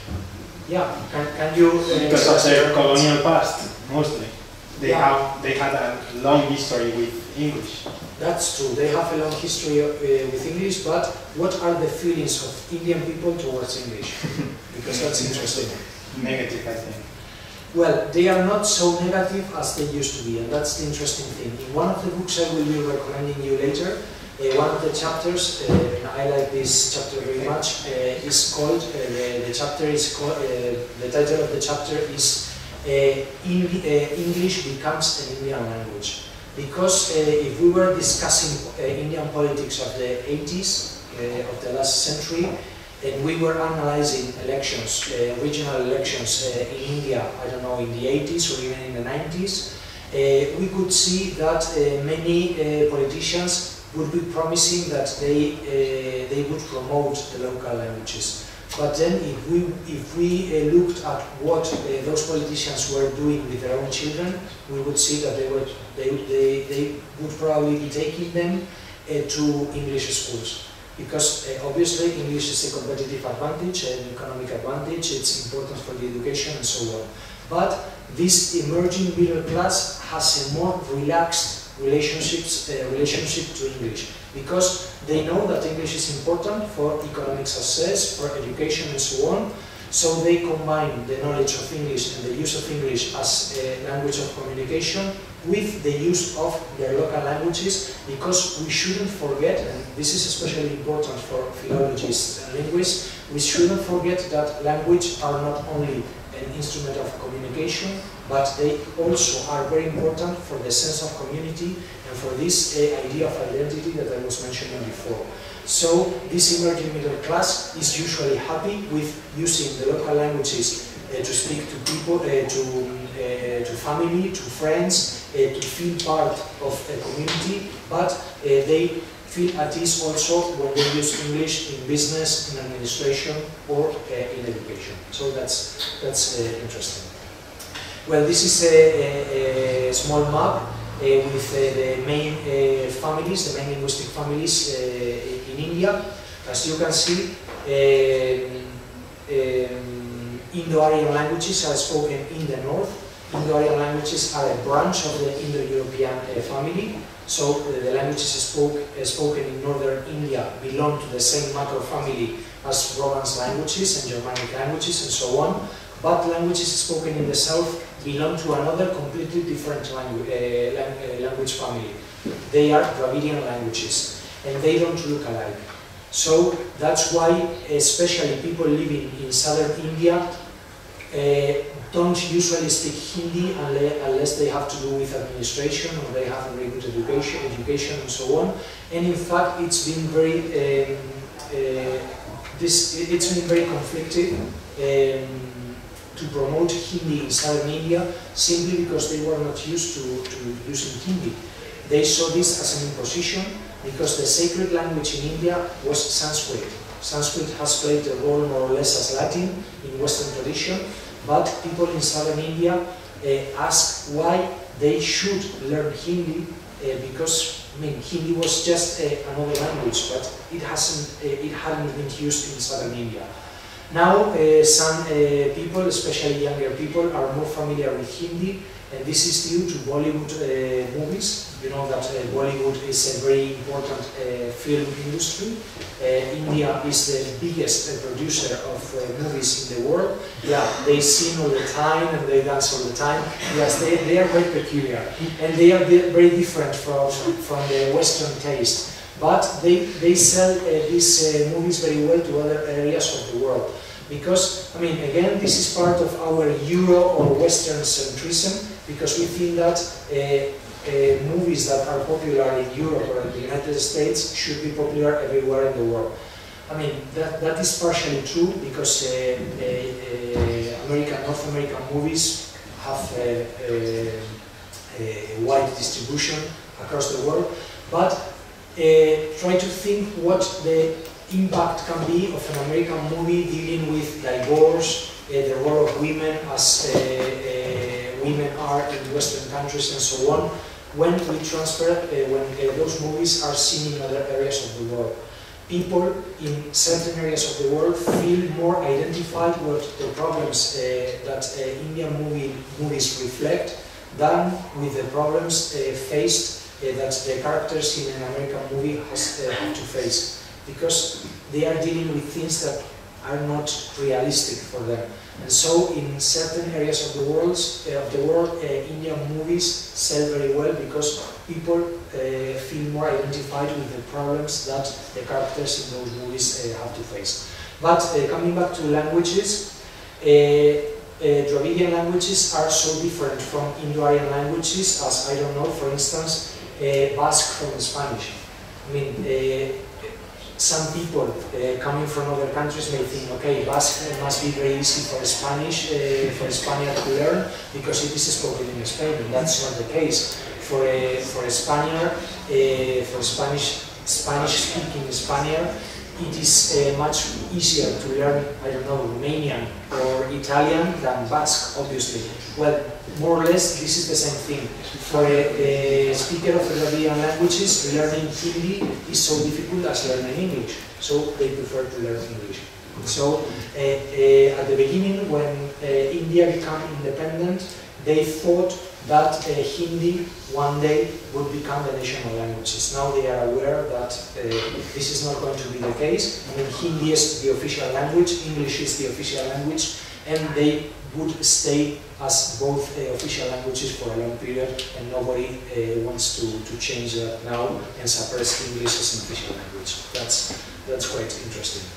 Yeah. Can, can you? Uh, Because of their colonial past, mostly. They Yeah. have they had a long history with English. That's true. They have a long history uh, with English, but what are the feelings of Indian people towards English? Because that's interesting. Negative, I think. Well, they are not so negative as they used to be, and that's the interesting thing. In one of the books I will be recommending you later, uh, one of the chapters, uh, and I like this chapter very much, uh, is called, uh, the, the chapter is called, uh, the title of the chapter is uh, in, uh, English Becomes an Indian Language. Because uh, if we were discussing uh, Indian politics of the eighties, uh, of the last century, and we were analyzing elections, uh, regional elections uh, in India, I don't know, in the eighties or even in the nineties, uh, we could see that uh, many uh, politicians would be promising that they, uh, they would promote the local languages. But then if we, if we uh, looked at what uh, those politicians were doing with their own children, we would see that they, were, they, they, they would probably be taking them uh, to English schools. Because uh, obviously English is a competitive advantage, an economic advantage, it's important for the education and so on. But this emerging middle class has a more relaxed relationships, uh, relationship to English, because they know that English is important for economic success, for education and so on, so they combine the knowledge of English and the use of English as a language of communication with the use of their local languages, because we shouldn't forget, and this is especially important for philologists and linguists, we shouldn't forget that language are not only an instrument of communication, but they also are very important for the sense of community and for this uh, idea of identity that I was mentioning before. So this emerging middle class is usually happy with using the local languages uh, to speak to people, uh, to, uh, to family, to friends, uh, to feel part of a community, but uh, they feel at ease also when they use English in business, in administration, or uh, in education. So that's, that's uh, interesting. Well, this is a, a, a small map uh, with uh, the main uh, families, the main linguistic families uh, in India. As you can see, um, um, Indo-Aryan languages are spoken in the north. Indo-Aryan languages are a branch of the Indo-European uh, family. So uh, the languages spoke, uh, spoken in northern India belong to the same macro family as Romance languages and Germanic languages and so on. But languages spoken in the south belong to another completely different langu uh, lang uh, language family. They are Dravidian languages, and they don't look alike. So that's why, especially people living in southern India, uh, don't usually speak Hindi unless they have to do with administration or they have a very good education, education and so on. And in fact, it's been very um, uh, this it's been very conflicted um, to promote Hindi in southern India simply because they were not used to, to using Hindi. They saw this as an imposition because the sacred language in India was Sanskrit. Sanskrit has played a role more or less as Latin in Western tradition, but people in southern India uh, ask why they should learn Hindi uh, because I mean Hindi was just uh, another language, but it hasn't uh, it hadn't been used in southern India. Now uh, some uh, people, especially younger people, are more familiar with Hindi, and this is due to Bollywood uh, movies. You know that uh, Bollywood is a very important uh, film industry. Uh, India is the biggest uh, producer of uh, movies in the world. Yeah, they sing all the time and they dance all the time. Yes, they, they are very peculiar and they are very different from, from the Western taste. But they, they sell uh, these uh, movies very well to other areas of the world. Because, I mean, again, this is part of our Euro or Western centrism, because we think that uh, Uh, movies that are popular in Europe or in the United States should be popular everywhere in the world. I mean, that, that is partially true because uh, uh, uh, American, North American movies have a, a, a wide distribution across the world, but uh, try to think what the impact can be of an American movie dealing with divorce, uh, the role of women as uh, uh, women are in Western countries and so on, when we transfer, uh, when uh, those movies are seen in other areas of the world. People in certain areas of the world feel more identified with the problems uh, that uh, Indian movie, movies reflect than with the problems uh, faced uh, that the characters in an American movie has, uh, have to face. Because they are dealing with things that are not realistic for them. And so in certain areas of the world, uh, of the world uh, Indian movies sell very well because people uh, feel more identified with the problems that the characters in those movies uh, have to face. But uh, coming back to languages, uh, uh, Dravidian languages are so different from Indo-Aryan languages as, I don't know, for instance, uh, Basque from Spanish. I mean, uh, some people uh, coming from other countries may think, okay, Basque must be very easy for Spanish, uh, for Spaniard to learn because it is spoken in Spain, and that's not the case. For a, for a Spaniard, uh, for Spanish, Spanish-speaking Spaniard, it is uh, much easier to learn, I don't know, Romanian or Italian than Basque, obviously. Well, more or less, this is the same thing. For a, a speaker of Dravidian languages, learning Hindi is so difficult as learning English, so they prefer to learn English. So, uh, uh, at the beginning, when uh, India became independent, they thought that uh, Hindi one day would become the national languages. Now they are aware that uh, this is not going to be the case. I mean, Hindi is the official language, English is the official language, and they would stay as both uh, official languages for a long period, and nobody uh, wants to, to change that now and suppress English as an official language. That's, that's quite interesting.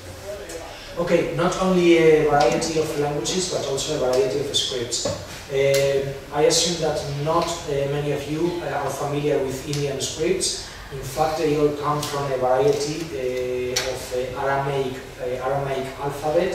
Okay, not only a variety of languages, but also a variety of scripts. Uh, I assume that not uh, many of you uh, are familiar with Indian scripts. In fact, they all come from a variety uh, of uh, Aramaic, uh, Aramaic alphabet.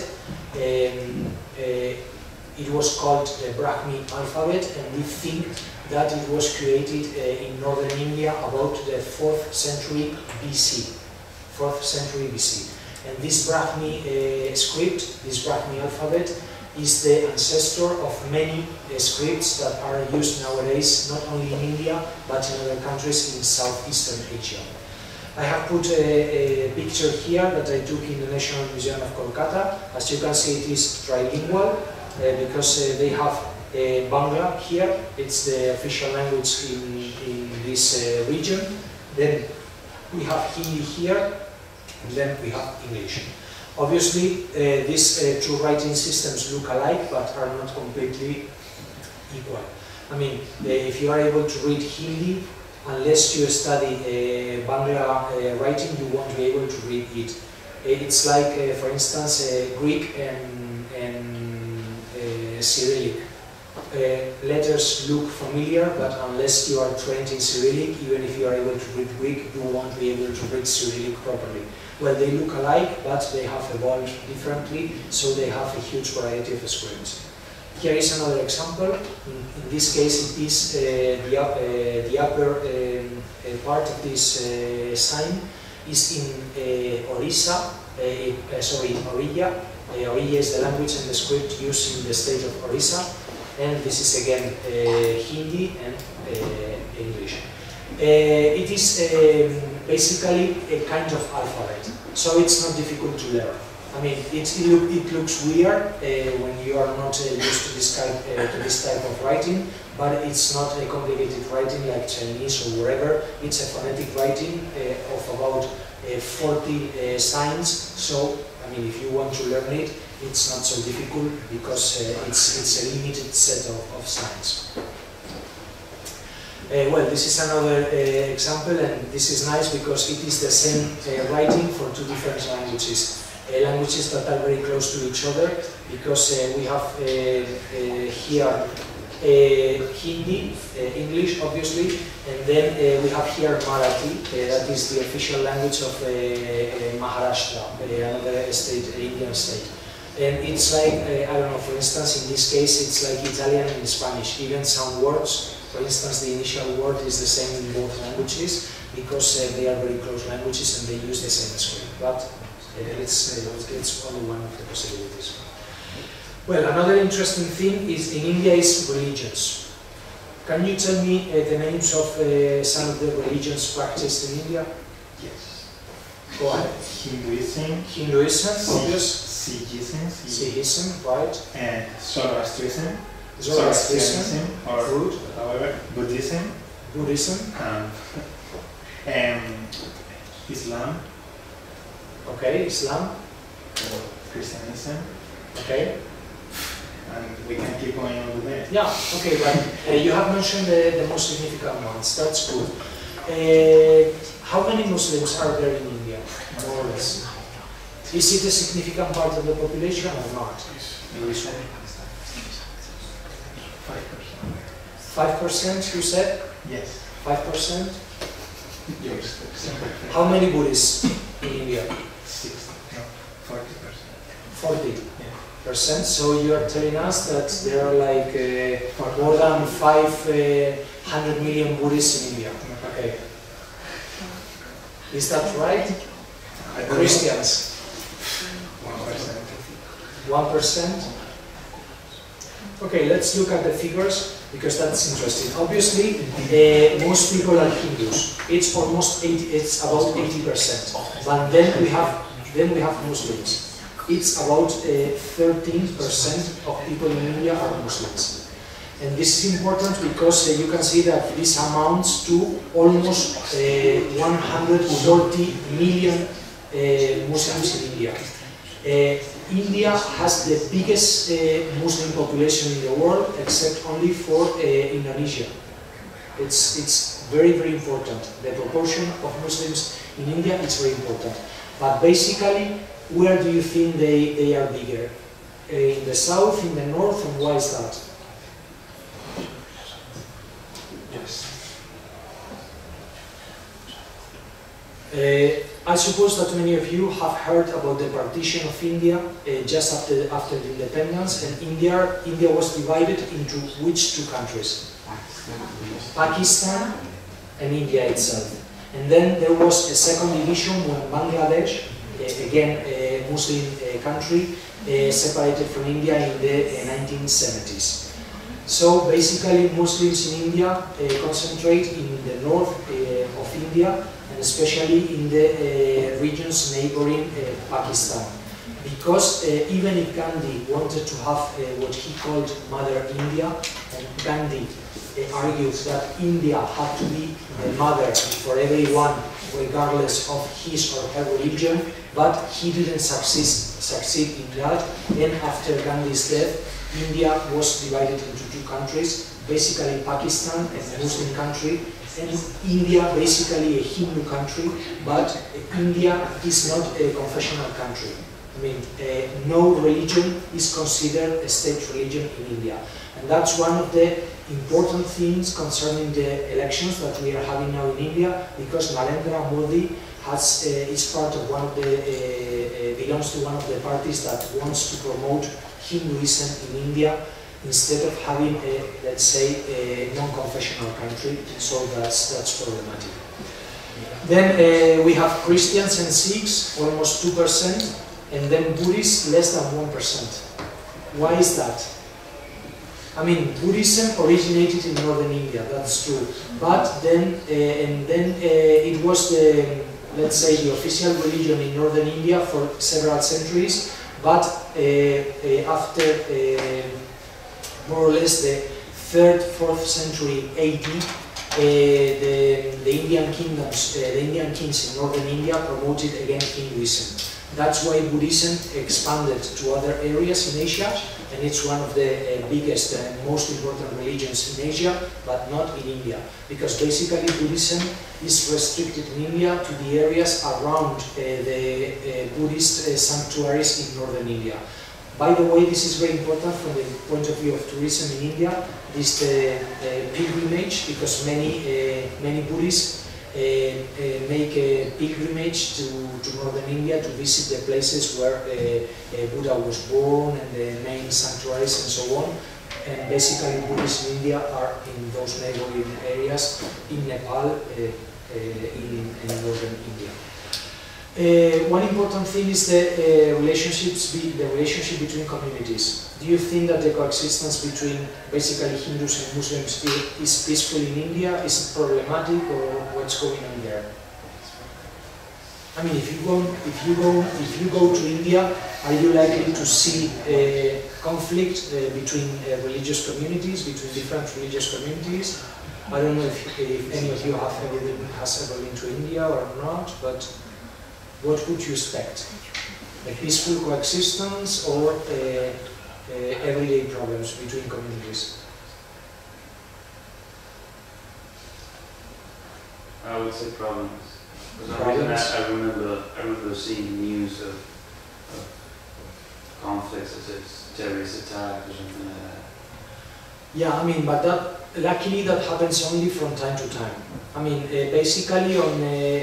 Um, uh, it was called the Brahmi alphabet, and we think that it was created uh, in northern India about the fourth century B C. fourth century B C. And this Brahmi uh, script, this Brahmi alphabet, is the ancestor of many uh, scripts that are used nowadays, not only in India, but in other countries in Southeastern Asia. I have put a, a picture here that I took in the National Museum of Kolkata. As you can see, it is trilingual, uh, because uh, they have uh, Bangla here, it's the official language in, in this uh, region. Then we have Hindi here, and then we have English. Obviously, uh, these uh, two writing systems look alike, but are not completely equal. I mean, uh, if you are able to read Hindi, unless you study uh, Bangla uh, writing, you won't be able to read it. It's like, uh, for instance, uh, Greek and, and uh, Cyrillic. uh, letters look familiar, but unless you are trained in Cyrillic, even if you are able to read Greek, you won't be able to read Cyrillic properly. Well, they look alike, but they have evolved differently, so they have a huge variety of scripts. Here is another example. In, in this case, it is uh, the, up, uh, the upper um, uh, part of this uh, sign is in uh, Orissa, uh, uh, sorry, Oriya. Uh, Oriya is the language and the script used in the state of Orissa, and this is again uh, Hindi and uh, English. Uh, it is um, basically a kind of alphabet, so it's not difficult to learn. I mean, it, it, look, it looks weird uh, when you are not uh, used to this, type, uh, to this type of writing, but it's not a complicated writing like Chinese or wherever. It's a phonetic writing uh, of about uh, forty uh, signs, so I mean, if you want to learn it, it's not so difficult because uh, it's, it's a limited set of, of signs. Uh, well, this is another uh, example, and this is nice because it is the same uh, writing for two different languages. Uh, languages that are very close to each other, because uh, we have uh, uh, here uh, Hindi, uh, English obviously, and then uh, we have here Marathi, uh, that is the official language of uh, uh, Maharashtra, uh, another state, uh, Indian state. And it's like, uh, I don't know, for instance, in this case it's like Italian and Spanish, even some words. For instance, the initial word is the same in both languages because uh, they are very close languages and they use the same script. But uh, it's, uh, it's only one of the possibilities. Well, another interesting thing is in India is religions. Can you tell me uh, the names of uh, some of the religions practiced in India? Yes. Go ahead. Hinduism. Hinduism, obvious. Sikhism. Sikhism, right. And Zoroastrianism. Zoroastrianism, or Good. however, Buddhism. Buddhism. Um, and Islam. Okay, Islam. Christianism. Okay. And we can keep going on with that. Yeah, okay, but uh, you have mentioned the, the most significant ones. That's good. Uh, how many Muslims are there in India, more or less? Is it a significant part of the population or not? Five percent, you said? Yes. Five percent? Yes. How many Buddhists in India? Six. No, forty percent. Forty Yeah. percent. So you are telling us that there are like uh, more than five uh, hundred million Buddhists in India. Okay. Is that right? Christians? One percent. One percent. Okay, let's look at the figures because that's interesting. Obviously, uh, most people are Hindus. It's almost eighty. It's about eighty percent. But then we have then we have Muslims. It's about thirteen uh, percent of people in India are Muslims. And this is important because uh, you can see that this amounts to almost uh, one hundred forty million uh, Muslims in India. Uh, India has the biggest uh, Muslim population in the world, except only for uh, Indonesia. It's, it's very, very important. The proportion of Muslims in India is very important. But basically, where do you think they, they are bigger? Uh, in the south, in the north, and why is that? Yes. Uh, I suppose that many of you have heard about the partition of India uh, just after, after the independence, and India, India was divided into which two countries? Pakistan and India itself. And then there was a second division when Bangladesh, uh, again a Muslim uh, country, uh, separated from India in the uh, nineteen seventies. So basically Muslims in India uh, concentrate in the north uh, of India, and especially in the uh, regions neighboring uh, Pakistan. Because uh, even if Gandhi wanted to have uh, what he called Mother India, and Gandhi uh, argued that India had to be the mother for everyone, regardless of his or her religion, but he didn't succeed, succeed in that. And after Gandhi's death, India was divided into two countries, basically Pakistan, a Muslim country, and India, basically a Hindu country, but India is not a confessional country. I mean, uh, no religion is considered a state religion in India. And that's one of the important things concerning the elections that we are having now in India, because Narendra Modi has, uh, is part of one of the, uh, uh, belongs to one of the parties that wants to promote Hinduism in India instead of having a, let's say, a non-confessional country, so that's, that's problematic. Then uh, we have Christians and Sikhs, almost two percent, and then Buddhists, less than one percent. Why is that? I mean, Buddhism originated in northern India, that's true, but then, uh, and then uh, it was the, let's say, the official religion in northern India for several centuries, but uh, uh, after uh, more or less the third, fourth century A D, uh, the, the Indian kingdoms, uh, the Indian kings in northern India promoted again Hinduism. That's why Buddhism expanded to other areas in Asia, and it's one of the uh, biggest and most important religions in Asia, but not in India, because basically Buddhism is restricted in India to the areas around uh, the uh, Buddhist uh, sanctuaries in northern India. By the way, this is very important from the point of view of tourism in India, this uh, uh, pilgrimage, because many, uh, many Buddhists uh, uh, make a pilgrimage to, to northern India to visit the places where uh, uh, Buddha was born and the main sanctuaries and so on. And basically Buddhists in India are in those neighboring areas, in Nepal, uh, uh, in, in northern India. Uh, one important thing is the uh, relationships, be, the relationship between communities. Do you think that the coexistence between basically Hindus and Muslims is peaceful in India? Is it problematic, or what's going on there? I mean, if you go, if you go, if you go to India, are you likely to see uh, conflict uh, between uh, religious communities, between different religious communities? I don't know if, if any of you have ever been, has ever been to India or not, but what would you expect? A peaceful coexistence or uh, uh, everyday problems between communities? I would say problems. For some reason, I, I remember, I remember seeing news of, of conflicts, such as terrorist attacks or something like that. Yeah, I mean, but that luckily that happens only from time to time. I mean, uh, basically on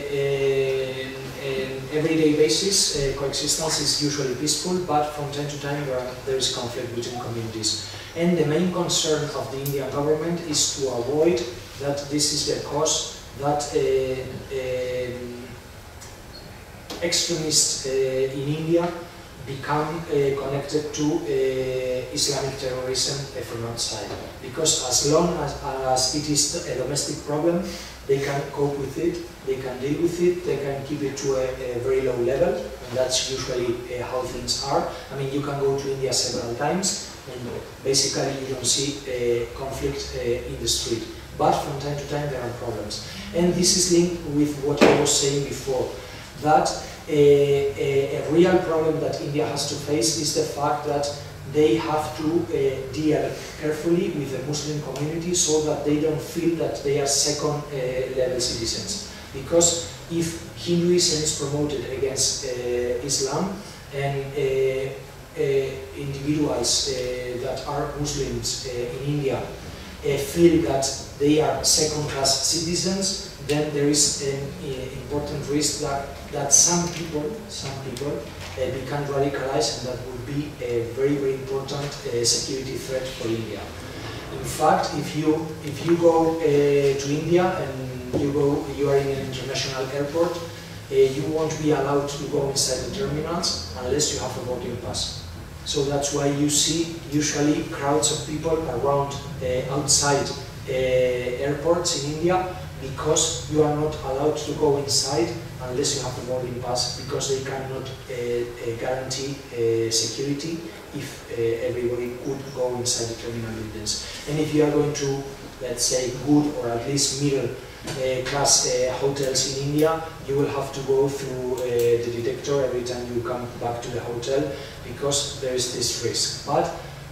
a, a an everyday basis, uh, coexistence is usually peaceful, but from time to time there, are, there is conflict between communities. And the main concern of the Indian government is to avoid that this is the cause that uh, um, extremists uh, in India become uh, connected to uh, Islamic terrorism from outside. Because as long as, as it is a domestic problem, they can cope with it, they can deal with it, they can keep it to a, a very low level, and that's usually uh, how things are. I mean, you can go to India several times, and basically you don't see a conflict uh, in the street. But from time to time there are problems. And this is linked with what I was saying before, that a, a, a real problem that India has to face is the fact that they have to uh, deal carefully with the Muslim community so that they don't feel that they are second uh, level citizens. Because if Hinduism is promoted against uh, Islam and uh, uh, individuals uh, that are Muslims uh, in India uh, feel that they are second class citizens, then there is an uh, important risk that, that some people, some people uh, become radicalized, and that would be a very, very important uh, security threat for India. In fact, if you if you go uh, to India and you go, you are in an international airport, uh, you won't be allowed to go inside the terminals unless you have a boarding pass. So that's why you see usually crowds of people around uh, outside uh, airports in India, because you are not allowed to go inside unless you have a boarding pass, because they cannot uh, uh, guarantee uh, security if uh, everybody could go inside the terminal buildings. And if you are going to, let's say, good or at least middle uh, class uh, hotels in India, you will have to go through uh, the detector every time you come back to the hotel, because there is this risk. But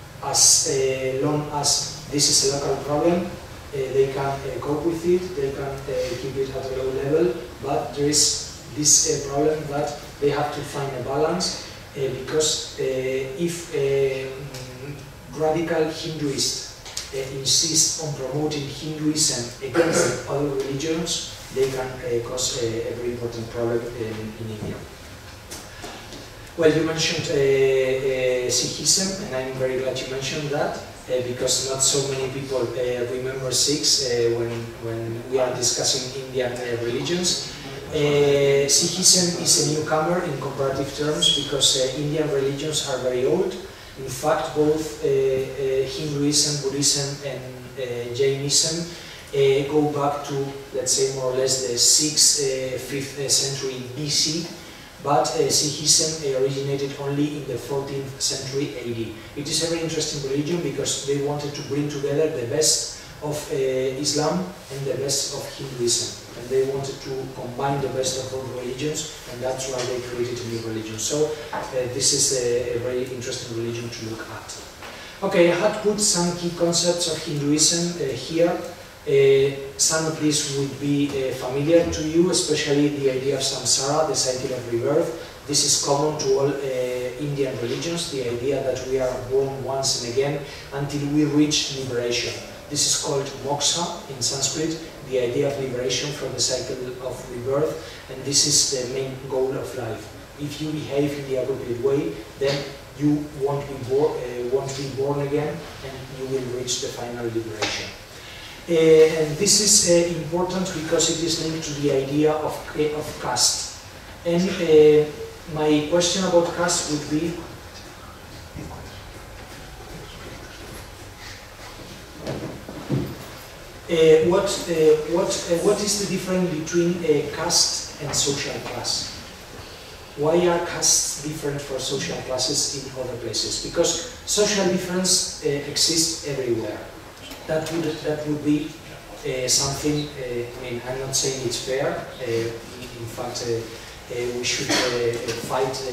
as uh, long as this is a local problem, Uh, they can uh, cope with it, they can uh, keep it at a low level, but there is this uh, problem that they have to find a balance uh, because uh, if um, radical Hinduists uh, insist on promoting Hinduism against other religions, they can uh, cause a, a very important problem in, in India. Well, you mentioned uh, uh, Sikhism, and I'm very glad you mentioned that, uh, because not so many people uh, remember Sikhs uh, when, when we are discussing Indian uh, religions. Uh, Sikhism is a newcomer in comparative terms because uh, Indian religions are very old. In fact, both uh, uh, Hinduism, Buddhism, and uh, Jainism uh, go back to, let's say, more or less the sixth, uh, fifth century B C. But uh, Sikhism originated only in the fourteenth century A D. It is a very interesting religion because they wanted to bring together the best of uh, Islam and the best of Hinduism. And they wanted to combine the best of both religions, and that's why they created a new religion. So uh, this is a, a very interesting religion to look at. Okay, I had put some key concepts of Hinduism uh, here. Uh, some of these would be uh, familiar to you, especially the idea of samsara, the cycle of rebirth. This is common to all uh, Indian religions, the idea that we are born once and again until we reach liberation. This is called moksha in Sanskrit, the idea of liberation from the cycle of rebirth, and this is the main goal of life. If you behave in the appropriate way, then you won't be, born, uh, won't be born again, and you will reach the final liberation. Uh, and this is uh, important because it is linked to the idea of, uh, of caste. And uh, my question about caste would be, uh, what, uh, what, uh, what is the difference between uh, caste and social class? Why are castes different for social classes in other places? Because social difference uh, exists everywhere. That would, that would be uh, something, uh, I mean, I'm not saying it's fair, uh, in fact uh, uh, we should uh, fight uh,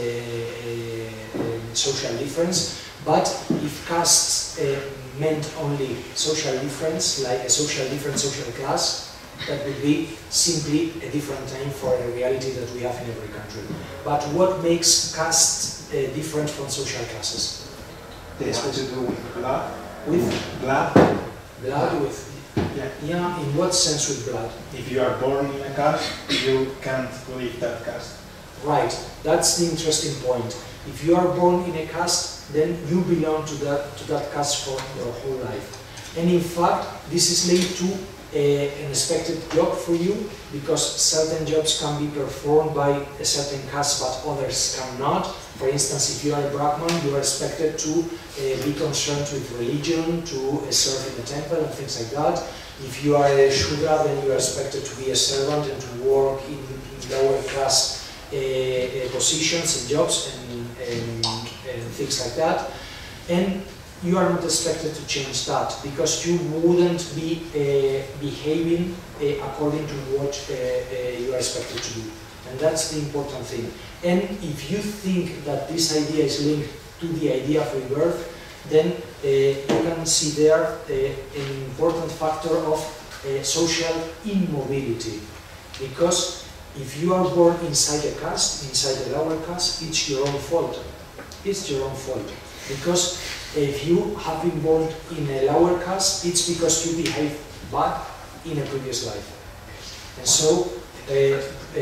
uh, social difference, but if castes uh, meant only social difference, like a social different social class, that would be simply a different name for a reality that we have in every country. But what makes castes uh, different from social classes? It has to do with blood. With blood. Blood with, yeah. yeah, in what sense with blood? If you are born in a caste, you can't leave that caste. Right, that's the interesting point. If you are born in a caste, then you belong to that, to that caste for your whole life. And in fact, this is linked to a, an expected job for you, because certain jobs can be performed by a certain caste, but others cannot. For instance, if you are a Brahman, you are expected to uh, be concerned with religion, to uh, serve in the temple and things like that. If you are a Shudra, then you are expected to be a servant and to work in, in lower class uh, uh, positions and jobs and, and, and things like that. And you are not expected to change that, because you wouldn't be uh, behaving uh, according to what uh, uh, you are expected to do. And that's the important thing. And if you think that this idea is linked to the idea of rebirth, then uh, you can see there uh, an important factor of uh, social immobility. Because if you are born inside a caste, inside a lower caste, it's your own fault. It's your own fault. Because if you have been born in a lower caste, it's because you behaved bad in a previous life. And so, uh,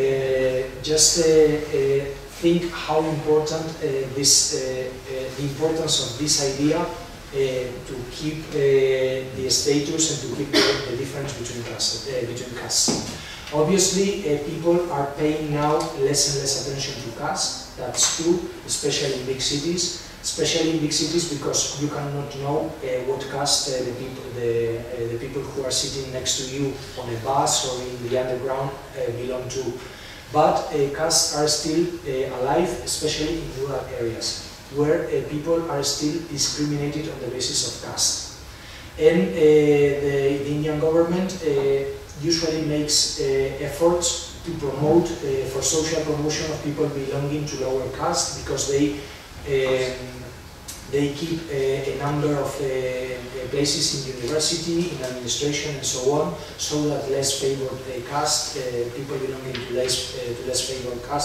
uh, just uh, uh, think how important uh, this, uh, uh, the importance of this idea uh, to keep uh, the status and to keep the, the difference between castes. Uh, between castes. Obviously, uh, people are paying now less and less attention to caste. That's true, especially in big cities. Especially in big cities, because you cannot know uh, what caste uh, the people the, uh, the people who are sitting next to you on a bus or in the underground uh, belong to. But uh, castes are still uh, alive, especially in rural areas, where uh, people are still discriminated on the basis of caste. And uh, the, the Indian government uh, usually makes uh, efforts to promote, uh, for social promotion of people belonging to lower caste, because they Um, they keep a, a number of uh, places in university, in administration, and so on, so that less favored uh, caste, uh, people belonging to less, uh, to less favored caste,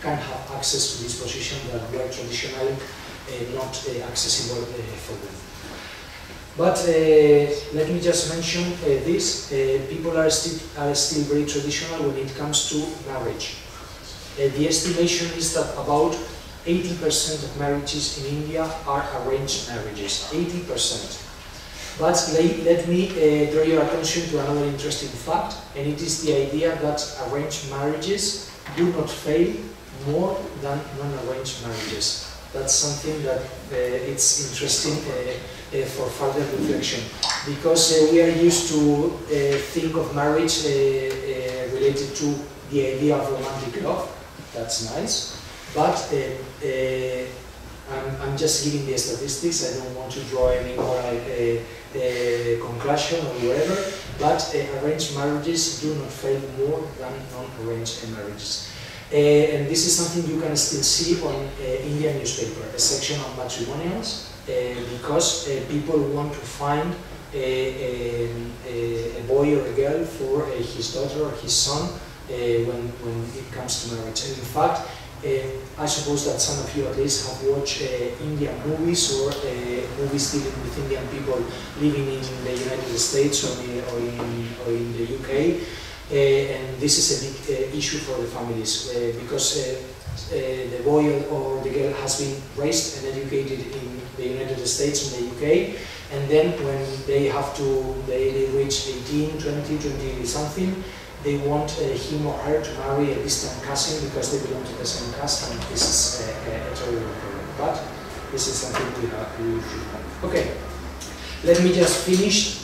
can have access to this position that were traditionally uh, not uh, accessible uh, for them. But uh, let me just mention uh, this, uh, people are still, are still very traditional when it comes to marriage. Uh, the estimation is that about eighty percent of marriages in India are arranged marriages, eighty percent. But let, let me uh, draw your attention to another interesting fact, and it is the idea that arranged marriages do not fail more than non-arranged marriages. That's something that uh, it's interesting uh, uh, for further reflection, because uh, we are used to uh, think of marriage uh, uh, related to the idea of romantic love. That's nice, but uh, uh, I'm, I'm just giving the statistics. I don't want to draw any more uh, uh, conclusion or whatever, but uh, arranged marriages do not fail more than non-arranged marriages. Uh, and this is something you can still see on uh, Indian newspaper, a section on matrimonials, uh, because uh, people want to find a, a, a boy or a girl for uh, his daughter or his son uh, when, when it comes to marriage. And in fact, uh, I suppose that some of you at least have watched uh, Indian movies or uh, movies dealing with Indian people living in the United States or in, or in, or in the U K. Uh, and this is a big uh, issue for the families, uh, because uh, uh, the boy or the girl has been raised and educated in the United States and the U K, and then when they have to, they, they reach eighteen, twenty, twenty something, they want uh, him or her to marry a distant cousin because they belong to the same caste, and this is a, a, a terrible problem. But this is something we have to do. Okay, let me just finish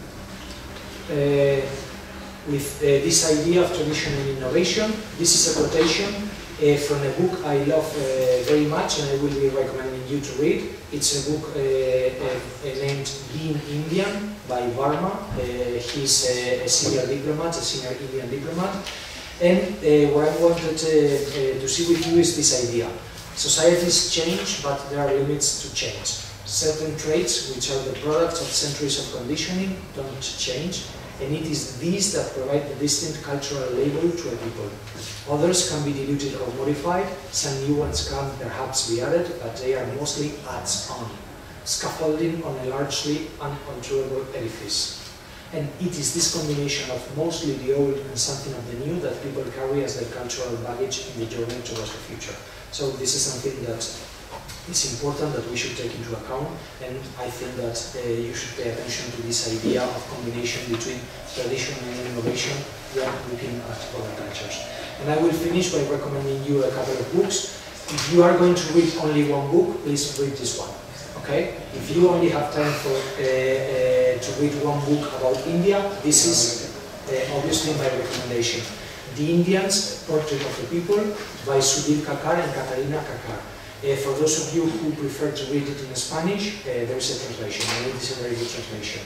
Uh, with uh, this idea of tradition and innovation. This is a quotation uh, from a book I love uh, very much, and I will be recommending you to read. It's a book uh, uh, named Being Indian by Varma. Uh, he's a, a senior diplomat, a senior Indian diplomat. And uh, what I wanted uh, uh, to see with you is this idea. Societies change, but there are limits to change. Certain traits, which are the products of centuries of conditioning, don't change. And it is these that provide the distinct cultural label to a people. Others can be diluted or modified, some new ones can perhaps be added, but they are mostly adds-on, scaffolding on a largely unalterable edifice. And it is this combination of mostly the old and something of the new that people carry as their cultural baggage in the journey towards the future. So this is something that it's important that we should take into account, and I think that uh, you should pay attention to this idea of combination between tradition and innovation when looking at other cultures. And I will finish by recommending you a couple of books. If you are going to read only one book, please read this one. Okay? If you only have time for uh, uh, to read one book about India, this is uh, obviously my recommendation. The Indians, Portrait of the People by Sudhir Kakar and Katarina Kakar. Uh, for those of you who prefer to read it in Spanish, uh, there is a translation, and it is a very good translation.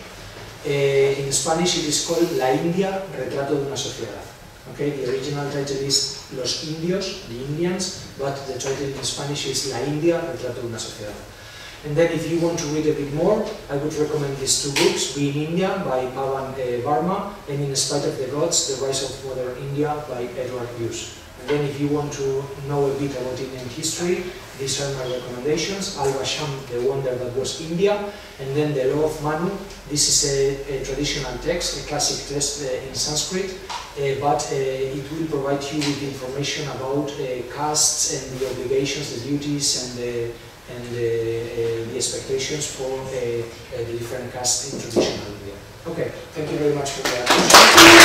Uh, in Spanish it is called La India, Retrato de una Sociedad. Okay, the original title is Los Indios, the Indians, but the title in Spanish is La India, Retrato de una Sociedad. And then if you want to read a bit more, I would recommend these two books, Being India by Pawan uh, Varma, and In Spite of the Gods, The Rise of Modern India by Edward Hughes. And then if you want to know a bit about Indian history, these are my recommendations. Al-Basham, The Wonder That Was India, and then The Law of Manu. This is a, a traditional text, a classic text uh, in Sanskrit, uh, but uh, it will provide you with information about uh, castes and the obligations, the duties, and the, and the, uh, the expectations for uh, uh, the different castes in traditional India. Okay, thank you very much for your attention.